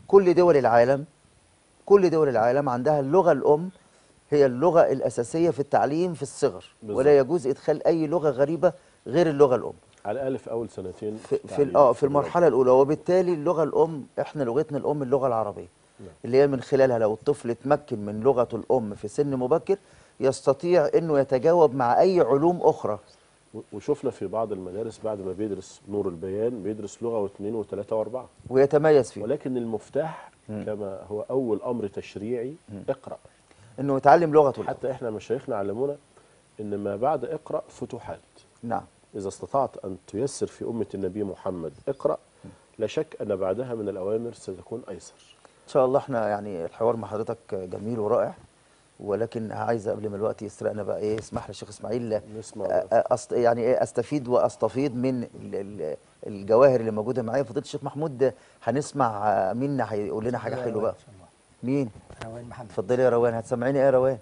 كل دول العالم عندها اللغة الام هي اللغة الأساسية في التعليم في الصغر. بالزبط. ولا يجوز إدخال أي لغة غريبة غير اللغة الأم على الأقل في أول سنتين في المرحلة الأولى. وبالتالي اللغة الأم إحنا لغتنا الأم اللغة العربية. نعم. اللي هي من خلالها لو الطفل اتمكن من لغة الأم في سن مبكر يستطيع إنه يتجاوب مع أي علوم أخرى. وشفنا في بعض المدارس بعد ما بيدرس نور البيان بيدرس لغة واثنين وثلاثة وأربعة ويتميز فيه. ولكن المفتاح كما هو أول أمر تشريعي اقرأ، انه يتعلم لغته. حتى احنا مشايخنا علمونا ان ما بعد اقرأ فتوحات. نعم. اذا استطعت ان تيسر في امة النبي محمد اقرأ، لا شك ان بعدها من الاوامر ستكون ايسر ان شاء الله. احنا يعني الحوار مع حضرتك جميل ورائع، ولكن عايز قبل ما الوقت يسرقنا بقى ايه، اسمح لي يا شيخ اسماعيل نسمع يعني ايه استفيد واستفيض من الجواهر اللي موجوده معايا. فضيله الشيخ محمود هنسمع مين هيقول لنا حاجه حلوه بقى؟ مين؟ روان محمد. اتفضلي يا روان. هتسمعيني ايه يا روان؟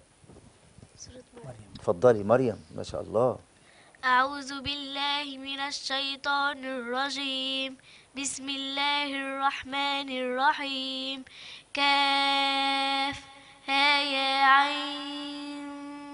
اتفضلي مريم. ما شاء الله. أعوذ بالله من الشيطان الرجيم. بسم الله الرحمن الرحيم. كاف ها يا عين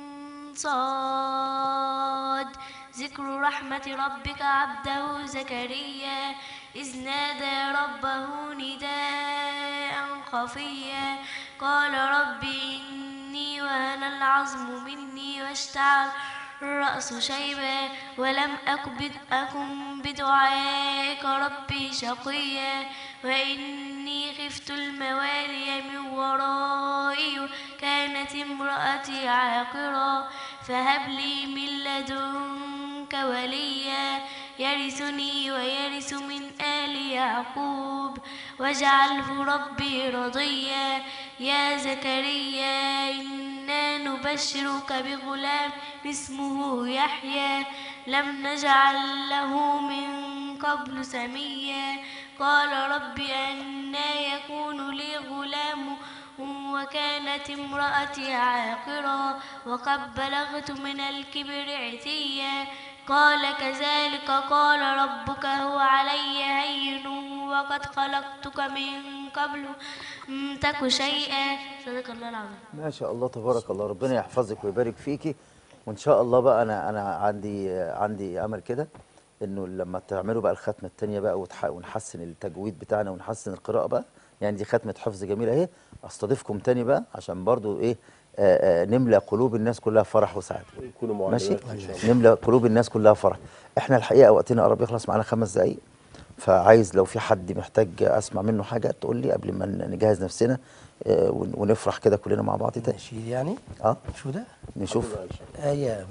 صاد. ذكر رحمة ربك عبده زكريا إذ نادى ربه نداء خفيا قال رب إني وهن العظم مني واشتعل الرأس شيبا ولم أكن بدعائك ربي شقيا وإني خفت الموالي من ورائي وكانت امرأتي عاقرا فهب لي من لدنك وليا يرثني ويرث من آل يعقوب واجعله ربي رضيا يا زكريا إنا نبشرك بغلام اسمه يحيى لم نجعل له من قبل سميا قال رب أنا يكون لي غلام وكانت امرأتي عاقرا وقد بلغت من الكبر عتيا قال كذلك قال ربك هو علي هين وقد خلقتك من قبل تك شيئا. صدق الله العظيم. ما شاء الله تبارك الله. ربنا يحفظك ويبارك فيكي. وان شاء الله بقى انا عندي امل كده انه لما تعملوا بقى الختمه الثانيه بقى ونحسن التجويد بتاعنا ونحسن القراءه بقى، يعني دي ختمه حفظ جميله اهي، استضيفكم تاني بقى عشان برضو ايه نملى قلوب الناس كلها فرح وسعاده. يكونوا ماشي، معلمات إن شاء الله. نملى قلوب الناس كلها فرح. احنا الحقيقه وقتنا قرب يخلص، معانا 5 دقايق، فعايز لو في حد محتاج اسمع منه حاجه تقول لي قبل ما نجهز نفسنا ونفرح كده كلنا مع بعض تاني. نشيد يعني؟ شو ده؟ نشوف آية.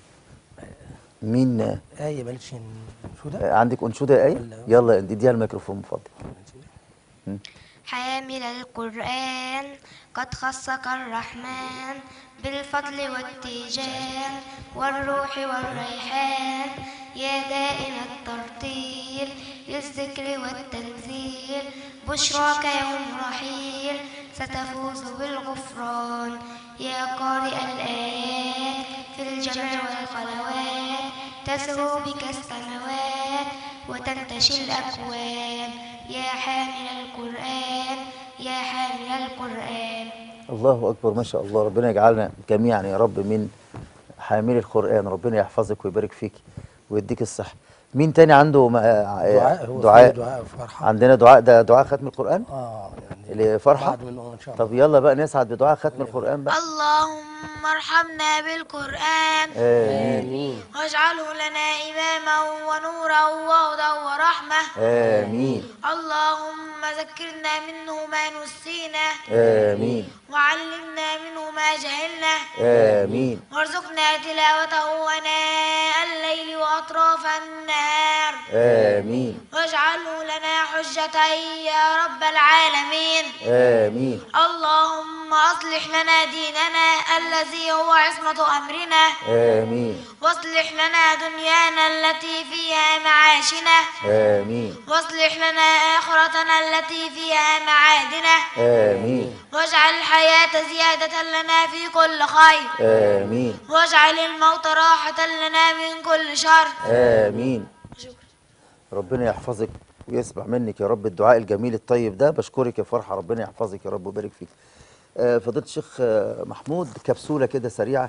مين؟ آية مالكش أنشودة؟ عندك أنشودة يا آية؟ يلا اديها الميكروفون من فضلك. حامل القرآن قد خصك الرحمن بالفضل والتيجان والروح والريحان، يا دائم الترتيل للذكر والتنزيل، بشراك يوم رحيل ستفوز بالغفران، يا قارئ الآيات في الجمع والخلوات، تسهو بك السماوات وتنتشي الأكوان، يا حامل القرآن يا حامل القرآن. الله أكبر، ما شاء الله. ربنا يجعلنا جميعا يا رب من حامل القرآن. ربنا يحفظك ويبارك فيك ويديك الصحة. مين تاني عنده دعاء فرحة. عندنا دعاء، ده دعاء ختم القرآن يعني لفرحة. بعد منه إن شاء الله. طب يلا بقى نسعد بدعاء ختم القرآن بقى. اللهم ارحمنا بالقرآن آمين واجعله لنا إماما ونورا وهدى ورحمة آمين اللهم ذكرنا منه ما نسينا آمين وعلمنا منه ما جهلنا آمين وارزقنا تلاوته وناء الليل وأطراف النهار آمين واجعله لنا حجة يا رب العالمين آمين اللهم أصلح لنا ديننا الذي هو عصمة أمرنا آمين واصلح لنا دنيانا التي فيها معاشنا آمين واصلح لنا آخرتنا التي فيها معادنا آمين واجعل الحياة زيادة لنا في كل خير آمين واجعل الموت راحة لنا من كل شر آمين. ربنا يحفظك ويسمع منك يا رب الدعاء الجميل الطيب ده. بشكرك يا فرحة، ربنا يحفظك يا رب ويبارك فيك. فضيلة الشيخ محمود، كبسولة كده سريعة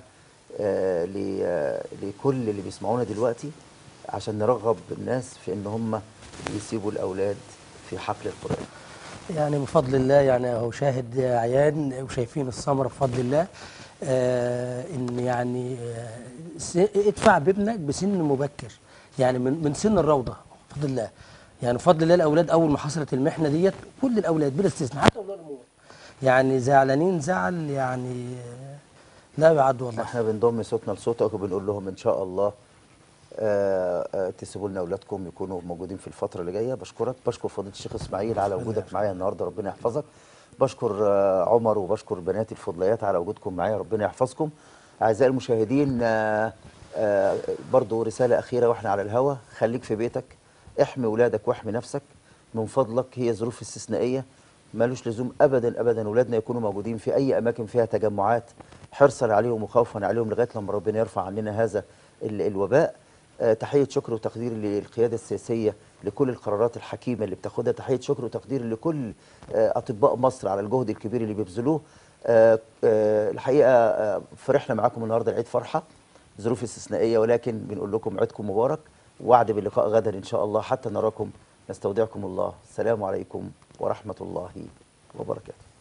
لكل اللي بيسمعونا دلوقتي عشان نرغب الناس في ان هم يسيبوا الاولاد في حقل القرآن. يعني بفضل الله، يعني اهو شاهد عيان وشايفين الثمره بفضل الله. ان يعني ادفع بابنك بسن مبكر، يعني من سن الروضه بفضل الله. يعني بفضل الله الاولاد اول ما حصلت المحنه ديت كل الاولاد بلا استثناء حتى اولاد الامور يعني زعلانين زعل يعني لا يعد والله. احنا بنضم صوتنا لصوتك وبنقول لهم ان شاء الله تسيبوا لنا اولادكم يكونوا موجودين في الفتره اللي جايه. بشكرك، بشكر فضيله الشيخ اسماعيل على وجودك معايا النهارده، ربنا يحفظك. بشكر عمر وبشكر بناتي الفضليات على وجودكم معايا، ربنا يحفظكم. اعزائي المشاهدين، برضو رساله اخيره واحنا على الهوا، خليك في بيتك، احمي ولادك واحمي نفسك من فضلك. هي ظروف استثنائيه، مالوش لزوم ابدا ابدا اولادنا يكونوا موجودين في اي اماكن فيها تجمعات، حرصا عليهم وخوفا عليهم لغايه لما ربنا يرفع عننا هذا الوباء. تحيه شكر وتقدير للقياده السياسيه لكل القرارات الحكيمه اللي بتاخدها. تحيه شكر وتقدير لكل اطباء مصر على الجهد الكبير اللي بيبذلوه. الحقيقه فرحنا معاكم النهارده، العيد فرحه، ظروف استثنائيه، ولكن بنقول لكم عيدكم مبارك، وعد باللقاء غدا ان شاء الله. حتى نراكم نستودعكم الله. السلام عليكم ورحمه الله وبركاته.